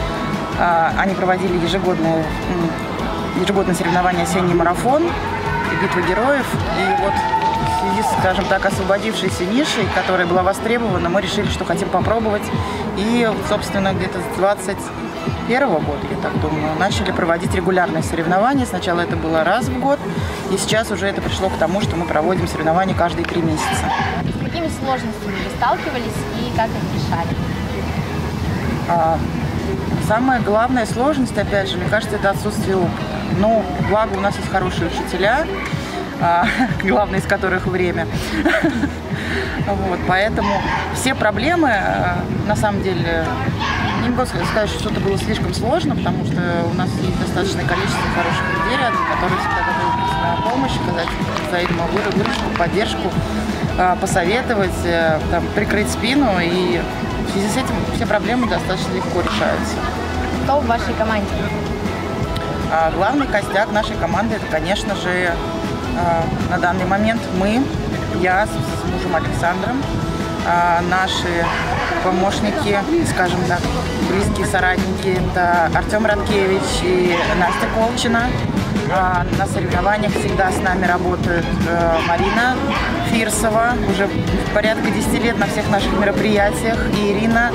Они проводили ежегодное соревнование «Осенний марафон» и «Битва героев». И вот в связи с, скажем так, освободившейся нишей, которая была востребована, мы решили, что хотим попробовать. И, собственно, где-то с 2021 года, я так думаю, начали проводить регулярные соревнования. Сначала это было раз в год, и сейчас уже это пришло к тому, что мы проводим соревнования каждые 3 месяца. С какими сложностями вы сталкивались и как их решали? Самая главная сложность, опять же, мне кажется, это отсутствие опыта. Но, благо, у нас есть хорошие учителя, главное из которых время. Вот, поэтому все проблемы, на самом деле, не могу сказать, что что-то было слишком сложно, потому что у нас есть достаточное количество хороших людей рядом, которые всегда готовы прийти на помощь, оказать взаимную выручку, поддержку, посоветовать, там, прикрыть спину. И в связи с этим все проблемы достаточно легко решаются. Кто в вашей команде? Главный костяк нашей команды — это, конечно же, на данный момент я с мужем Александром, наши помощники, скажем так, близкие соратники, это Артем Радкевич и Настя Колчина. На соревнованиях всегда с нами работает Марина Фирсова, уже порядка 10 лет на всех наших мероприятиях, и Ирина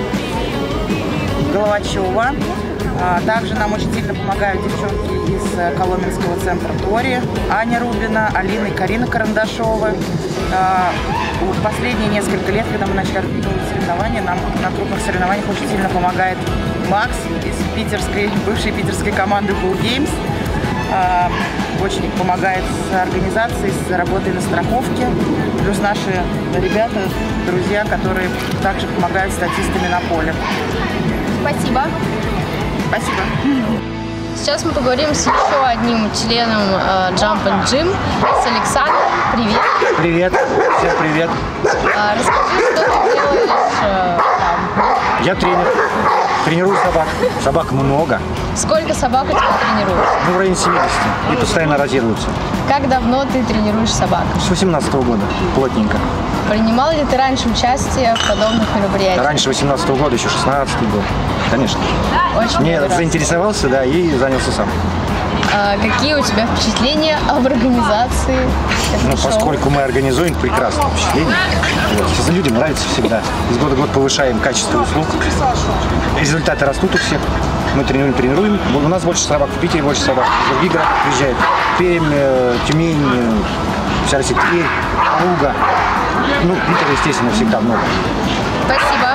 Головачева. Также нам очень сильно помогают девчонки из Коломенского центра Тори, Аня Рубина, Алина и Карина Карандашова. В последние несколько лет, когда мы начали организовывать соревнования, нам на крупных соревнованиях очень сильно помогает Макс из бывшей питерской команды Bull Games. Очень помогает с организацией, с работой на страховке. Плюс наши ребята, друзья, которые также помогают статистами на поле. Спасибо. Спасибо. Сейчас мы поговорим с еще одним членом Jump and Gym, с Александром. Привет. Привет. Всем привет. Расскажи, что ты делаешь там? Я тренер. Тренирую собак. Собак много. Сколько собак у тебя тренируешь? Ну, в районе 70. И постоянно ротируются. Как давно ты тренируешь собак? С 18-го года. Плотненько. Принимал ли ты раньше участие в подобных мероприятиях? Раньше 18-го года, еще 16-й год. Конечно. Очень Мне заинтересовался, да, и занялся сам. Какие у тебя впечатления об организации этого шоу? Поскольку мы организуем, прекрасное впечатление. Вот. Людям нравится всегда. Из года в год повышаем качество услуг. Результаты растут у всех. Мы тренируем. У нас больше собак, в Питере больше собак. В других городах приезжают. Пермь, Тюмень, вся Россия, Тверь, Калуга. Ну, Питер, естественно, всегда много. Спасибо.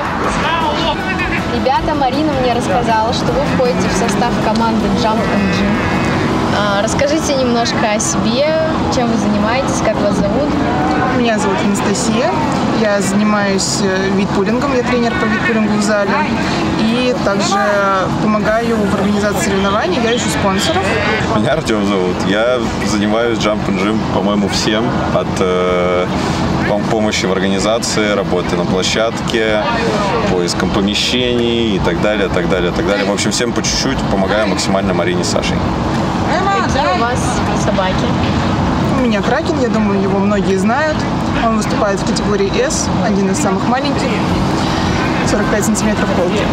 Ребята, Марина мне рассказала, что вы входите в состав команды Jump and Gym. Расскажите немножко о себе, чем вы занимаетесь, как вас зовут? Меня зовут Анастасия, я занимаюсь витпулингом, я тренер по витпулингу в зале. И также помогаю в организации соревнований, я ищу спонсоров. Меня Артем зовут, я занимаюсь Jump and Gym, по-моему, всем, от помощи в организации, работы на площадке, поиском помещений и так далее, так далее, так далее. В общем, всем по чуть-чуть помогаем максимально Марине с Сашей. Какие у вас собаки? У меня Кракен, я думаю, его многие знают. Он выступает в категории S, один из самых маленьких, 45 сантиметров холки.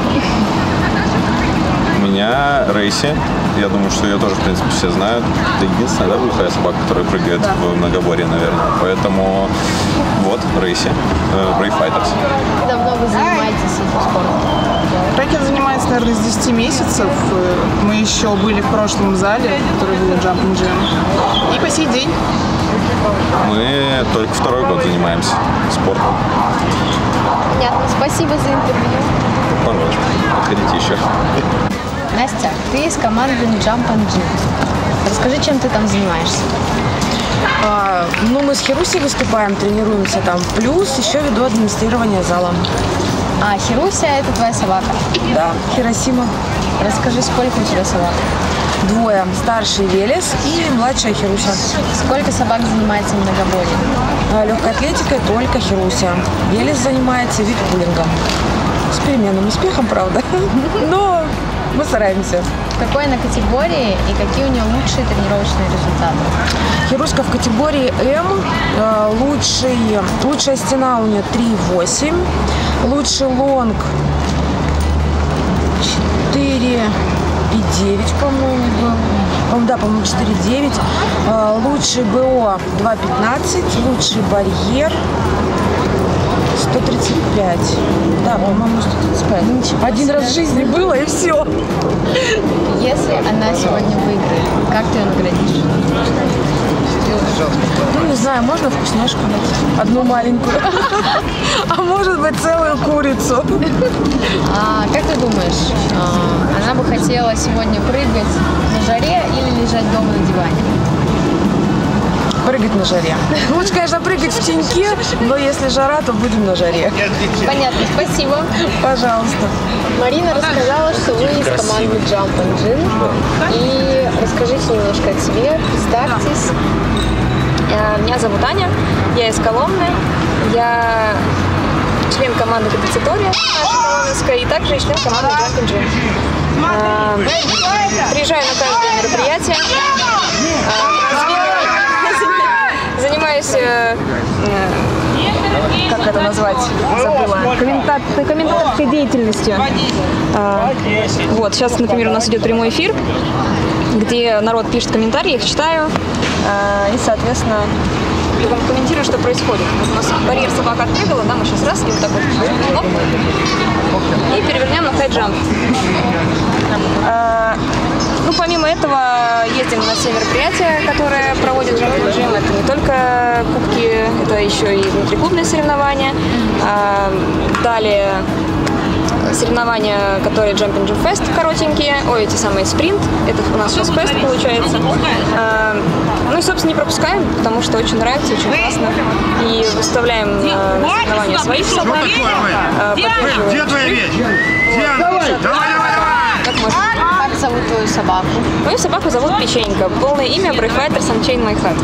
У меня Рейси. Я думаю, что ее тоже, в принципе, все знают. Это единственная, да, глухая собака, которая прыгает в многоборье, наверное. Поэтому вот, Рейси, Brave Fighters. Давно вы занимаетесь этим спортом? Кракен занимается, наверное, с 10 месяцев. Мы еще были в прошлом зале, который был Jumping Jam. И по сей день. Мы только второй год занимаемся спортом. Понятно. Спасибо за интервью. Пожалуйста, подходите еще. Настя, ты из команды Jump and Gym. Расскажи, чем ты там занимаешься? Ну, мы с Хирусей выступаем, тренируемся там. Плюс еще веду администрирование зала. А, Хируся – это твоя собака? Да, Хиросима. Расскажи, сколько у тебя собак? Двое. Старший Велес и младшая Хируся. Сколько собак занимается многоборьем? Легкой атлетикой только Хируся. Велес занимается виппулингом. С переменным успехом, правда. Но мы стараемся. Какой она категории и какие у нее лучшие тренировочные результаты? Хируська в категории М. Лучшая стена у нее 3,8. Лучший лонг 4,9, по-моему, был. Да, по-моему, 4,9. Лучший БО 2,15. Лучший барьер 135. Да, по-моему, 135. Один раз в жизни было, и все. Если она сегодня выиграет, как ты ее наградишь? Ну, не знаю, можно вкусняшку дать? Одну маленькую. А может быть, целую курицу. Как ты думаешь, она бы хотела сегодня прыгать на жаре или лежать дома на диване? Прыгать на жаре. Лучше, конечно, прыгать в теньке, но если жара, то будем на жаре. Понятно, спасибо. Пожалуйста. Марина рассказала, что вы из команды Jump and Gym. И расскажите немножко о себе, представьтесь. Меня зовут Аня, я из Коломны. Я член команды Капацитори нашей коломенской и также член команды Jump and Gym. Приезжаю на каждое мероприятие. Занимаюсь, как это назвать, забыла, комментаторской деятельностью. Вот, сейчас, например, у нас идет прямой эфир, где народ пишет комментарии, я их читаю, и, соответственно, комментирую, что происходит. Вот у нас барьер собака отпрыгала, да, мы сейчас раз, и вот так вот, и перевернем на хайджамп. Ну, помимо этого, ездим на все мероприятия, которые проводит Jump and Gym. Это не только кубки, это еще и внутриклубные соревнования. Далее соревнования, которые Jump and Gym Fest коротенькие, эти самые спринт, это у нас сейчас фест получается. Ну и, собственно, не пропускаем, потому что очень нравится, очень классно. И выставляем на соревнования своих собак. Где твоя вещь? Как зовут твою собаку? Мою собаку зовут Печенька. Полное имя Brave Fighters Unchained My Heart.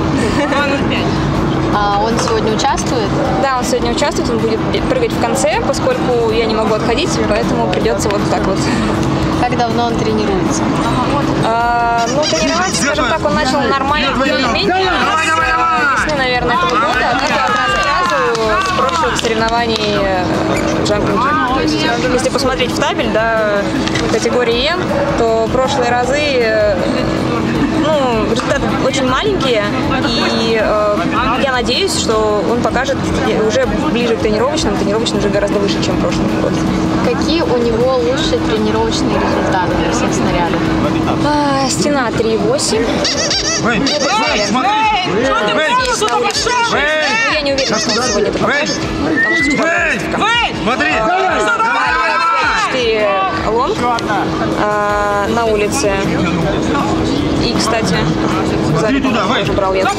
А он сегодня участвует? Да, он сегодня участвует, он будет прыгать в конце, поскольку я не могу отходить, поэтому придется вот так вот. Как давно он тренируется? Ну, тренироваться, скажем так, он начал нормально, более-менее, с весны, наверное, этого года, однако от раза к разу с прошлых соревнований Jump and Gym. То есть, если посмотреть в табель, да, категории М, то прошлые разы, ну, результаты очень маленькие, и я надеюсь, что он покажет уже ближе к тренировочным уже гораздо выше, чем в прошлом году. Какие у него лучшие тренировочные результаты для всех снарядов? Стена 3,8. Я не уверена, что он сегодня это покажет, потому что четыре лонг на улице. И, кстати, сзади тоже брал я.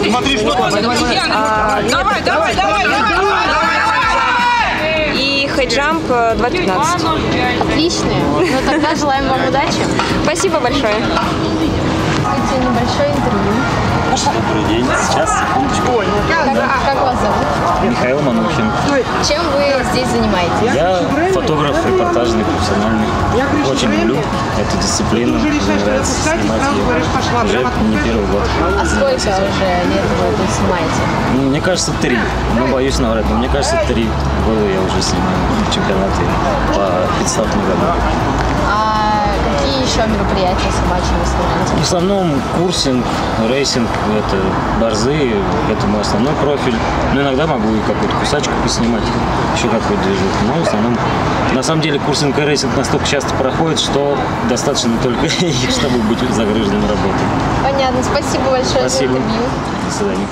И хайджамп 2.15. Отличные. Ну тогда желаем вам удачи. Спасибо большое. Небольшое интервью. Добрый день. Сейчас, секундочку. Как вас зовут? Михаил Манухин. Чем вы здесь занимаетесь? Я фотограф репортажный, профессиональный. Очень люблю эту дисциплину. Мне нравится снимать ее. Уже не первый год. А сколько уже лет вы тут снимаете? Мне кажется, 3. Ну, боюсь наврать, но мне кажется, 3 года я уже снимаю чемпионаты по пятистатному году. А какие еще мероприятия собачьи вы снимаете? В основном курсинг, рейсинг, это борзы, это мой основной профиль. Но иногда могу и какую-то кусачку поснимать, еще какую-то движуху. Но в основном, на самом деле, курсинг и рейсинг настолько часто проходят, что достаточно только их, чтобы быть загруженным работой. Понятно. Спасибо большое за интервью. До свидания.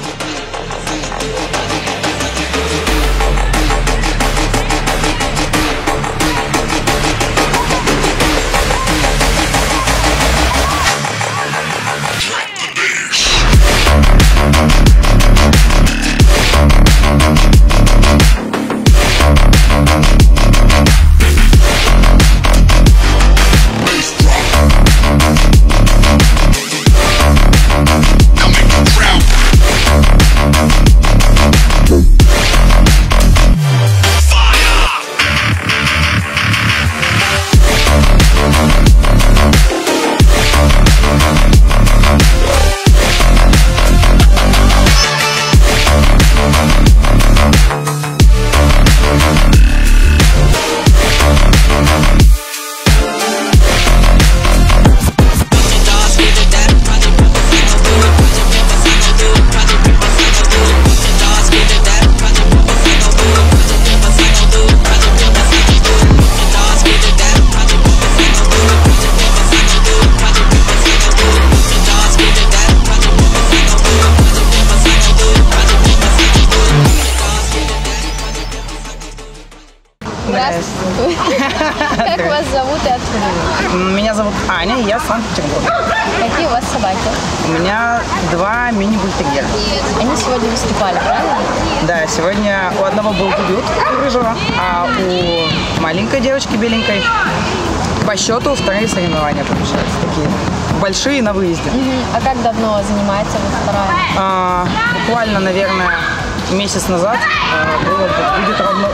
Как вас зовут и откуда вы? Меня зовут Аня, и я Санкт-Петербург. Какие у вас собаки? У меня 2 мини-бультерьера. Они сегодня выступали, правильно? Да, сегодня у одного был дебют рыжего, а у маленькой девочки беленькой по счету вторые соревнования получаются. Такие большие на выезде. А как давно занимается вот вторая? Буквально, наверное, месяц назад будет ровно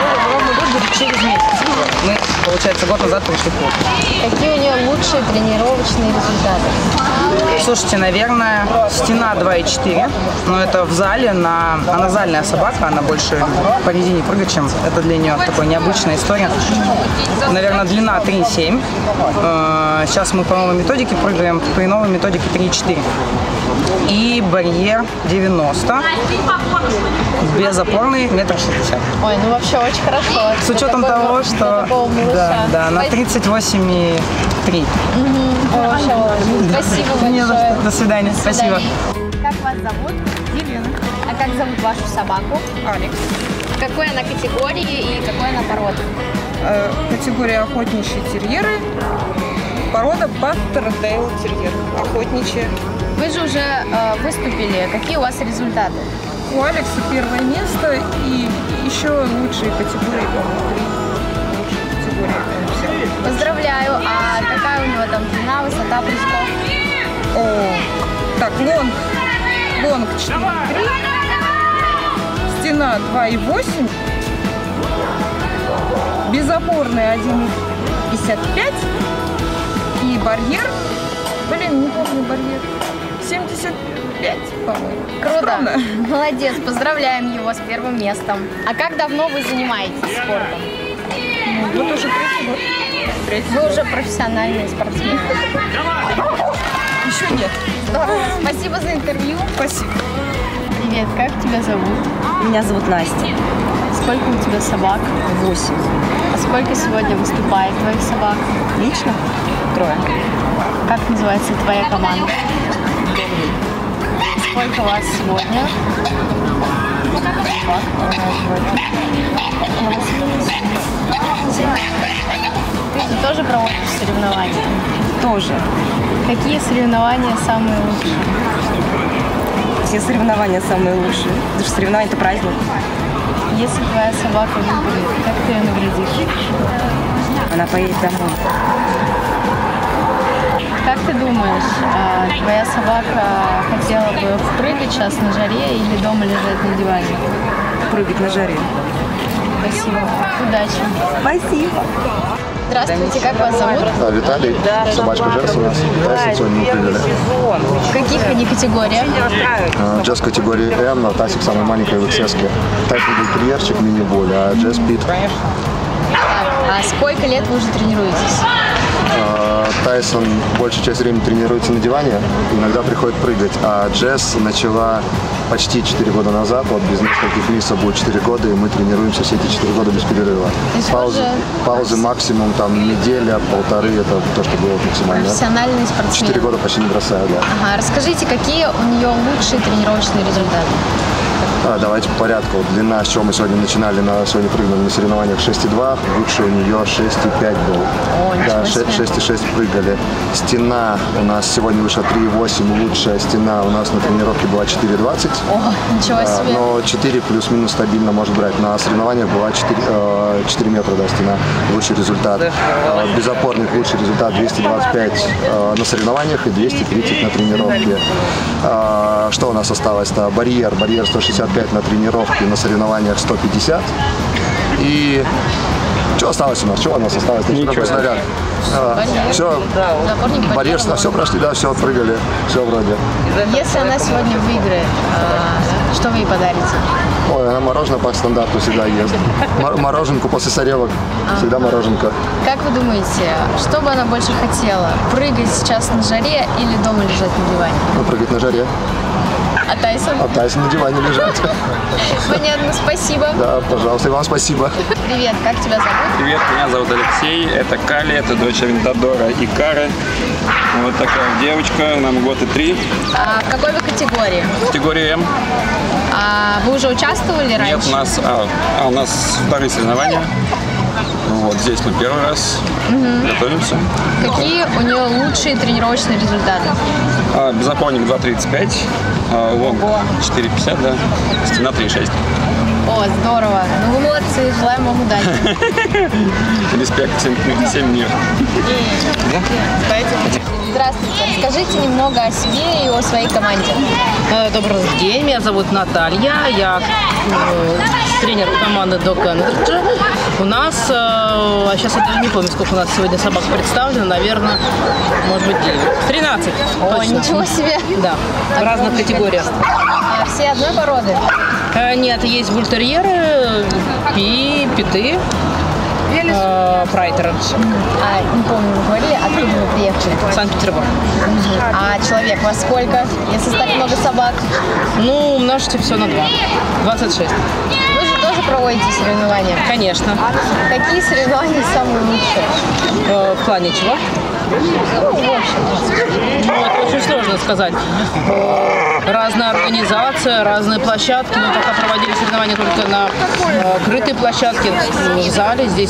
год, будет через месяц. Мы, получается, год назад пришли в клуб. Какие у нее лучшие тренировочные результаты? Слушайте, наверное, стена 2,4, но это в зале, она зальная собака, она больше по резине прыгает, чем это для нее такая необычная история. Наверное, длина 3,7. Сейчас мы по новой методике прыгаем, при новой методике 3,4. И барьер 90, безопорный 1,60 м. Ой, ну вообще очень хорошо. С учетом того, что да, на 38,3. Спасибо большое. До свидания. Спасибо. Как вас зовут? Елена. А как зовут вашу собаку? Алекс. Какой она категории и какой она породы? Категория охотничьи терьеры. Порода Паттердейл терьер. Охотничья. Вы же уже выступили. Какие у вас результаты? У Алекса 1 место и еще лучшие категории, по-моему, 3 лучшие категории. Поздравляю. А какая у него там длина, высота прыжков? Так, лонг 4,3, стена 2,8, безопорный 1,55 и барьер, не помню барьер, 75, по-моему. Круто. Скромно. Молодец, поздравляем его с 1 местом. А как давно вы занимаетесь спортом? Вот уже 3 год. Вы уже профессиональный спортсмен. Еще нет. Здорово. Спасибо за интервью. Спасибо. Привет, как тебя зовут? Меня зовут Настя. Сколько у тебя собак? 8. А сколько сегодня выступает твоих собак? Лично? 3. Как называется твоя команда? Сколько у вас сегодня? Ты тоже проводишь соревнования? Тоже. Какие соревнования самые лучшие? Все соревнования самые лучшие. Потому что соревнования – это праздник. Если твоя собака выиграет, как ты ее наградишь? Она поедет домой. Как ты думаешь, твоя собака хотела бы прыгать сейчас на жаре или дома лежать на диване? Прыгать на жаре. Спасибо. Удачи. Спасибо. Здравствуйте, как вас зовут? Виталий, собачка Джесс у нас. Тайсон сегодня мы приняли. В каких они категориях? Джесс категории М, а Тайсик самый маленький в XS-ке. Тайсон был терьерчик, мини-боль, а Джесс Пит. А сколько лет вы уже тренируетесь? Тайсон большую часть времени тренируется на диване, иногда приходит прыгать, а Джесс начала почти 4 года назад, вот без нескольких месяцев будет 4 года, и мы тренируемся все эти 4 года без перерыва. Паузы максимум там неделя, полторы, это то, что было максимально. Профессиональный спортсмен. 4 года почти не бросаю, да. Ага, расскажите, какие у нее лучшие тренировочные результаты? Давайте по порядку. Длина, с чего мы сегодня начинали, сегодня прыгнули на соревнованиях 6,2, лучше у нее 6,5 был. Да, 6,6 прыгали. Стена у нас сегодня вышла 3,8, лучшая стена у нас на тренировке была 4,20. О, ничего себе. Но 4 плюс-минус стабильно может брать. На соревнованиях была 4 метра, да, стена, лучший результат. Безопорник лучший результат 225 на соревнованиях и 230 на тренировке. Что у нас осталось-то? Барьер 165 на тренировке, на соревнованиях 150. И что осталось у нас? Чего у нас осталось? Ничего. Снаряд. Все, барьер, все прошли, да, все отпрыгали, все вроде. Если она сегодня выиграет, что вы ей подарите? Ой, она мороженое по стандарту всегда ест. Мороженку после соревок, всегда мороженка. Как вы думаете, что бы она больше хотела? Прыгать сейчас на жаре или дома лежать на диване? Ну, прыгать на жаре. А Тайсон? А Тайсон на диване лежать. Понятно, спасибо. Да, пожалуйста, и вам спасибо. Привет, как тебя зовут? Привет, меня зовут Алексей, это Кали, это дочь Авентадора и Кары. Вот такая девочка, нам год и 3. А в какой вы категории? Категория М. А вы уже участвовали раньше? Нет, у нас вторые соревнования. Вот здесь мы первый раз готовимся. Какие у нее лучшие тренировочные результаты? Безопорник 2.35, лонг 4.50, да, стена 3.6. О, здорово. Ну вы молодцы, желаем вам удачи. Респект, 7 мир. Здравствуйте. Расскажите немного о себе и о своей команде. Добрый день, меня зовут Наталья, я тренер команды Dog Energy. У нас, сейчас я даже не помню, сколько у нас сегодня собак представлено, наверное, может быть 9. 13. О, точно. ничего себе. Да, в разных категориях. А все одной породы? Нет, есть бультерьеры и питы. Прайтеры. Не помню, вы говорили, откуда вы приехали? Санкт-Петербург. А человек во сколько, если так много собак? Ну, умножьте все на 2. 26. Вы же тоже проводите соревнования? Конечно. Какие соревнования самые лучшие? В плане чего? Ну, в общем. Ну, это очень сложно сказать. Разная организация, разные площадки. Мы пока проводили соревнования только на крытой площадке, в зале. Здесь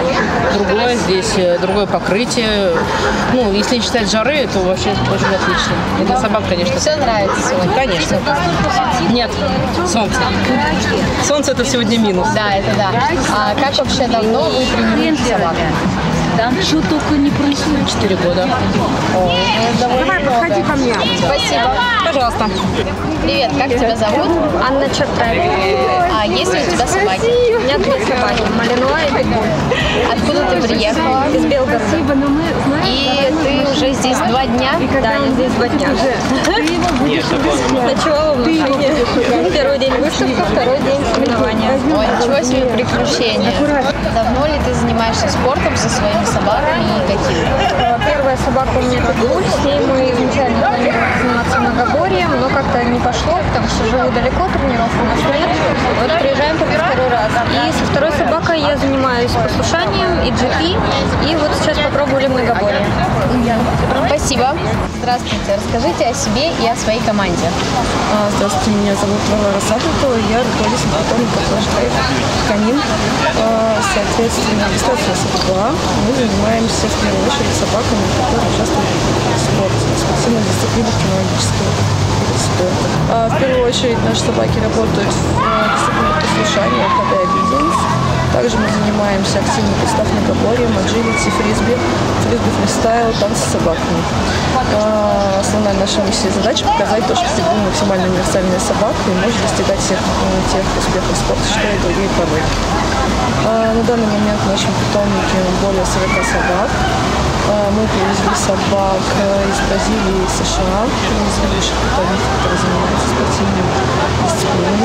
другое покрытие. Ну, если не считать жары, то вообще очень отлично. И для собак, конечно. Все нравится сегодня? Конечно. Нет, солнце. Солнце — это сегодня минус. Да, это да. А как вообще давно вы тренируете собак? Да. Что только не происходит. 4 года. О, довольно много. Подходи ко мне. Спасибо. Пожалуйста. Привет, как тебя зовут? Анна Чертаева. А есть ли у тебя собаки? У меня 2 собаки, Малинуа и Питбуль. Откуда ты приехала? Из Белгорода. И ты уже здесь 2 дня? Да, я здесь 2 дня. Ночевала в машине. Первый день выставка, второй день соревнования. Ой, ничего себе приключения. Давно ли ты занимаешься спортом со своими собаками и какими? Первая собака у меня Питбуль. С ней мы изначально планировали заниматься многоборьем, но как-то не пошло, потому что живу далеко, тренировок у нас нет. Вот приезжаем только второй раз. И со второй собакой я занимаюсь послушанием и GP. И вот сейчас попробовали многоборье. Спасибо. Здравствуйте. Расскажите о себе и о своей команде. Здравствуйте, меня зовут Варвара Садникова, я руководитель питомника «Канин». Соответственно, дистанция 42. Мы занимаемся в первую очередь собаками, которые участвуют в спорте, в спортивной дисциплине кинологического спорта. В первую очередь наши собаки работают в дисциплине послушания, КД «Обиденс». Также мы занимаемся активным подстав многоборьем, агилити, фрисби, фрисби фристайл, танцы с собаками. Основная основная наша миссия и задача показать то, что Питбуль максимально универсальная собака и может достигать всех тех успехов спорта, что и другие породы. На данный момент в нашем питомнике более 40 собак. Мы привезли собак из Бразилии и США, из ведущих питомников, которые занимаются спортивными дисциплинами.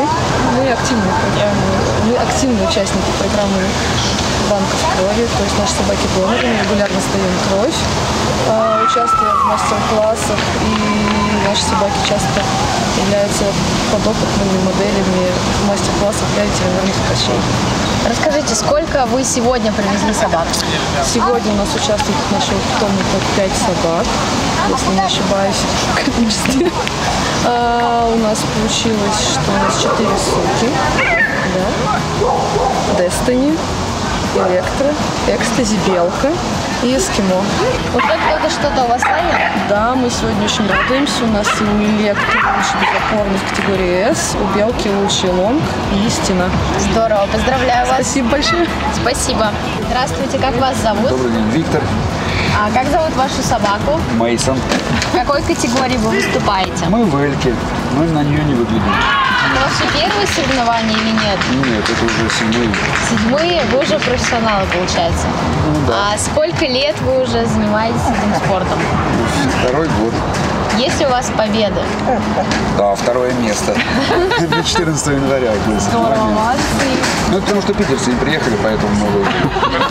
Мы активные участники программы банков крови, то есть наши собаки-доноры, мы регулярно сдаем кровь, участвуем в мастер-классах, и наши собаки часто являются подопытными моделями мастер-классов для ветеринарных врачей. Расскажите, сколько вы сегодня привезли собак? Сегодня у нас участвует в нашем питомнике 5 собак, если не ошибаюсь, в количестве. У нас получилось, что у нас 4 суки, да, Destiny, Электро, Экстази, Белка и Эскимо. Уже кто-то что-то у вас нанял? Да, мы сегодня очень радуемся. У нас и у Электро лучший безопорный в категории S, у Белки лучший лонг и Истина. Здорово, поздравляю вас. Спасибо большое. Спасибо. Здравствуйте, как вас зовут? Добрый день, Виктор. А как зовут вашу собаку? Мейсон. В какой категории вы выступаете? Мы в Эльке, мы на нее не выглядим. Это ваши первые соревнования или нет? Нет, это уже 7-е. 7-е? Вы уже профессионалы, получается? Ну, да. А сколько лет вы уже занимаетесь этим спортом? 2-й год. Есть ли у вас победы? Да, 2-е место. 14 января. Здорово, молодцы. Ну, потому что питерцы не приехали, поэтому мы выиграли.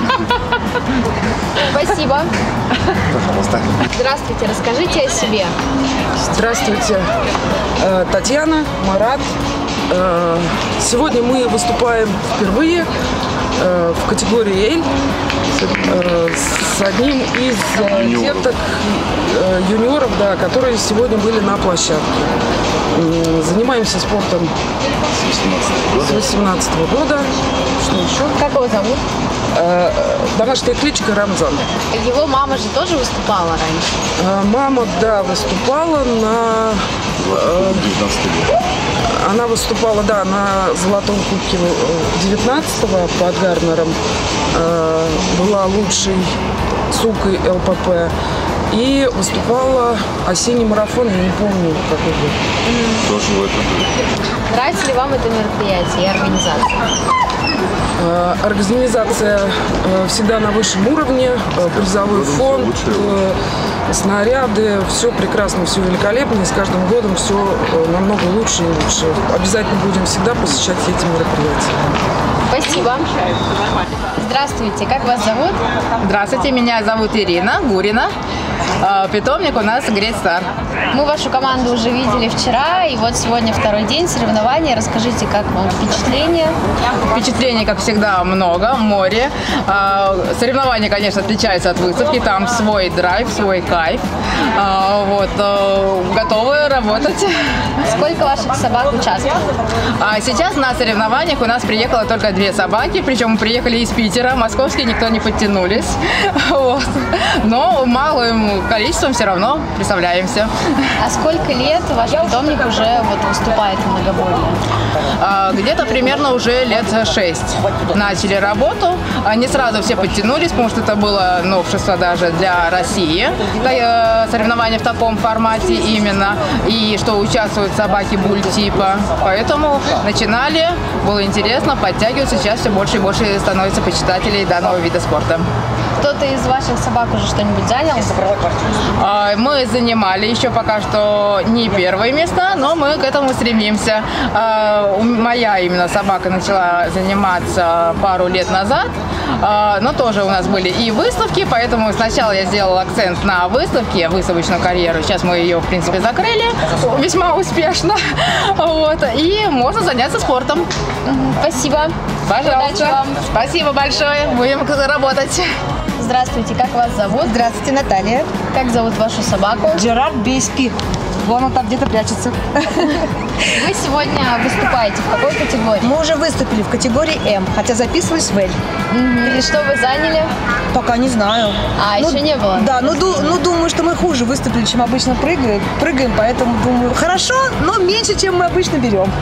Спасибо. Пожалуйста. Здравствуйте, расскажите о себе. Здравствуйте, Татьяна, Марат. Сегодня мы выступаем впервые в категории L с одним из деток юниоров, да, которые сегодня были на площадке. Занимаемся спортом с 18 года. Что еще? Как его зовут? Домашняя кличка Рамзан. Его мама же тоже выступала раньше? Мама, да, выступала на... 19 год. Она выступала, да, на Золотом кубке 19-го под Гарнером. Была лучшей сукой ЛПП. И выступала осенний марафон, я не помню, какой год. Тоже в этом году. Нравится ли вам это мероприятие и организация? Организация всегда на высшем уровне, призовой фонд, снаряды, все прекрасно, все великолепно, и с каждым годом все намного лучше и лучше. Обязательно будем всегда посещать эти мероприятия. Спасибо. Здравствуйте, как вас зовут? Здравствуйте, меня зовут Ирина Гурина. Питомник у нас Great Star. Мы вашу команду уже видели вчера, и вот сегодня второй день соревнования. Расскажите, как вам впечатления? Впечатлений, как всегда, много, море. Соревнования, конечно, отличаются от выставки, там свой драйв, свой кайф. Готовы работать. Сколько ваших собак участвует? Сейчас на соревнованиях у нас приехало только 2 собаки, причем мы приехали из Питера, московские никто не подтянулись. Но малым количеством все равно представляемся. А сколько лет ваш питомник уже выступает в многоборье? Где-то примерно уже лет 6 начали работу. Не сразу все подтянулись, потому что это было новшество даже для России. Соревнования в таком формате именно. И что участвуют собаки буль-типа. Поэтому начинали, было интересно, подтягиваются. Сейчас все больше и больше становится почитателей данного вида спорта. Кто-то из ваших собак уже что-нибудь занял? Мы занимали еще пока что не первые места, но мы к этому стремимся. Моя именно собака начала заниматься пару лет назад, но тоже у нас были и выставки, поэтому сначала я сделала акцент на выставке, выставочную карьеру. Сейчас мы ее, в принципе, закрыли весьма успешно. И можно заняться спортом. Спасибо. Пожалуйста. Вам. Спасибо большое. Будем работать. Здравствуйте, как вас зовут? Здравствуйте, Наталья. Как зовут вашу собаку? Джерард Бейски. Вон он там где-то прячется. Вы сегодня выступаете в какой категории? Мы уже выступили в категории М, хотя записывались в L. И что вы заняли? Пока не знаю. Еще не было? Да, думаю, что мы хуже выступили, чем обычно прыгаем, поэтому думаю, хорошо, но меньше, чем мы обычно берем.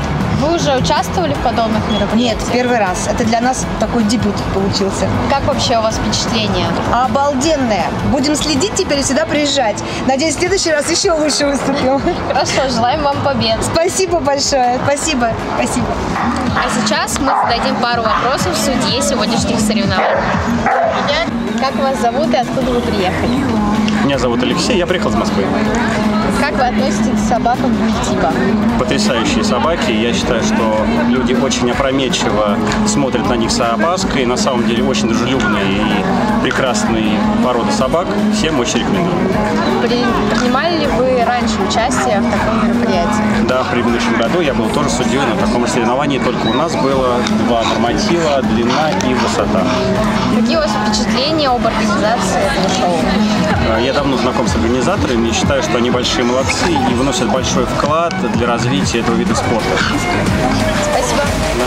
Вы уже участвовали в подобных мероприятиях? Нет, первый раз. Это для нас такой дебют получился. Как вообще у вас впечатление? Обалденное. Будем следить теперь и сюда приезжать. Надеюсь, в следующий раз еще лучше выступим. Хорошо, желаем вам побед. Спасибо большое. Спасибо. Спасибо. А сейчас мы зададим пару вопросов судье сегодняшних соревнований. Как вас зовут и откуда вы приехали? Меня зовут Алексей, я приехал из Москвы. Как вы относитесь к собакам бультипа? Потрясающие собаки. Я считаю, что люди очень опрометчиво смотрят на них с опаской. На самом деле очень дружелюбные и прекрасные породы собак. Всем очень рекомендую. Принимали ли вы раньше участие в таком мероприятии? Да, в предыдущем году я был тоже судьей на таком соревновании. Только у нас было 2 норматива: длина и высота. Какие у вас впечатления об организации этого шоу? Я давно знаком с организаторами и считаю, что они большие молодцы и вносят большой вклад для развития этого вида спорта. Спасибо. Да.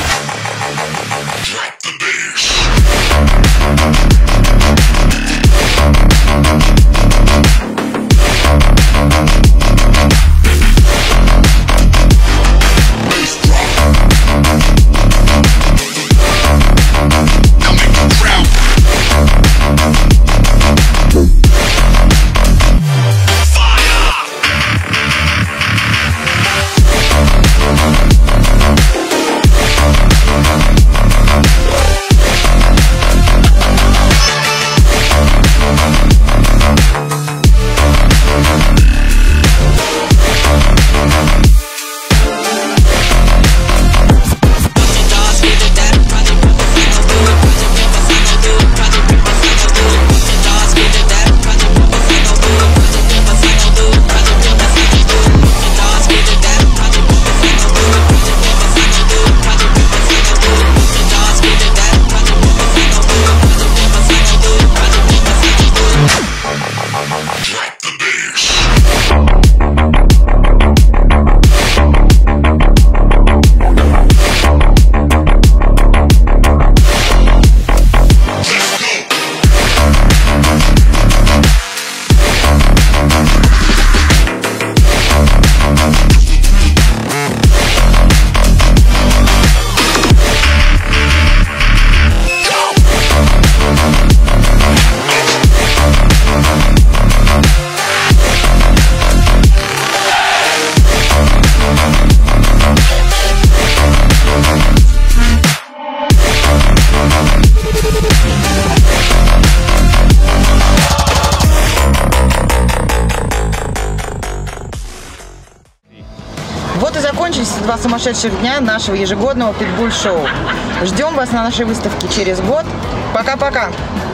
Вот и закончились 2 сумасшедших дня нашего ежегодного питбуль-шоу. Ждем вас на нашей выставке через год. Пока-пока!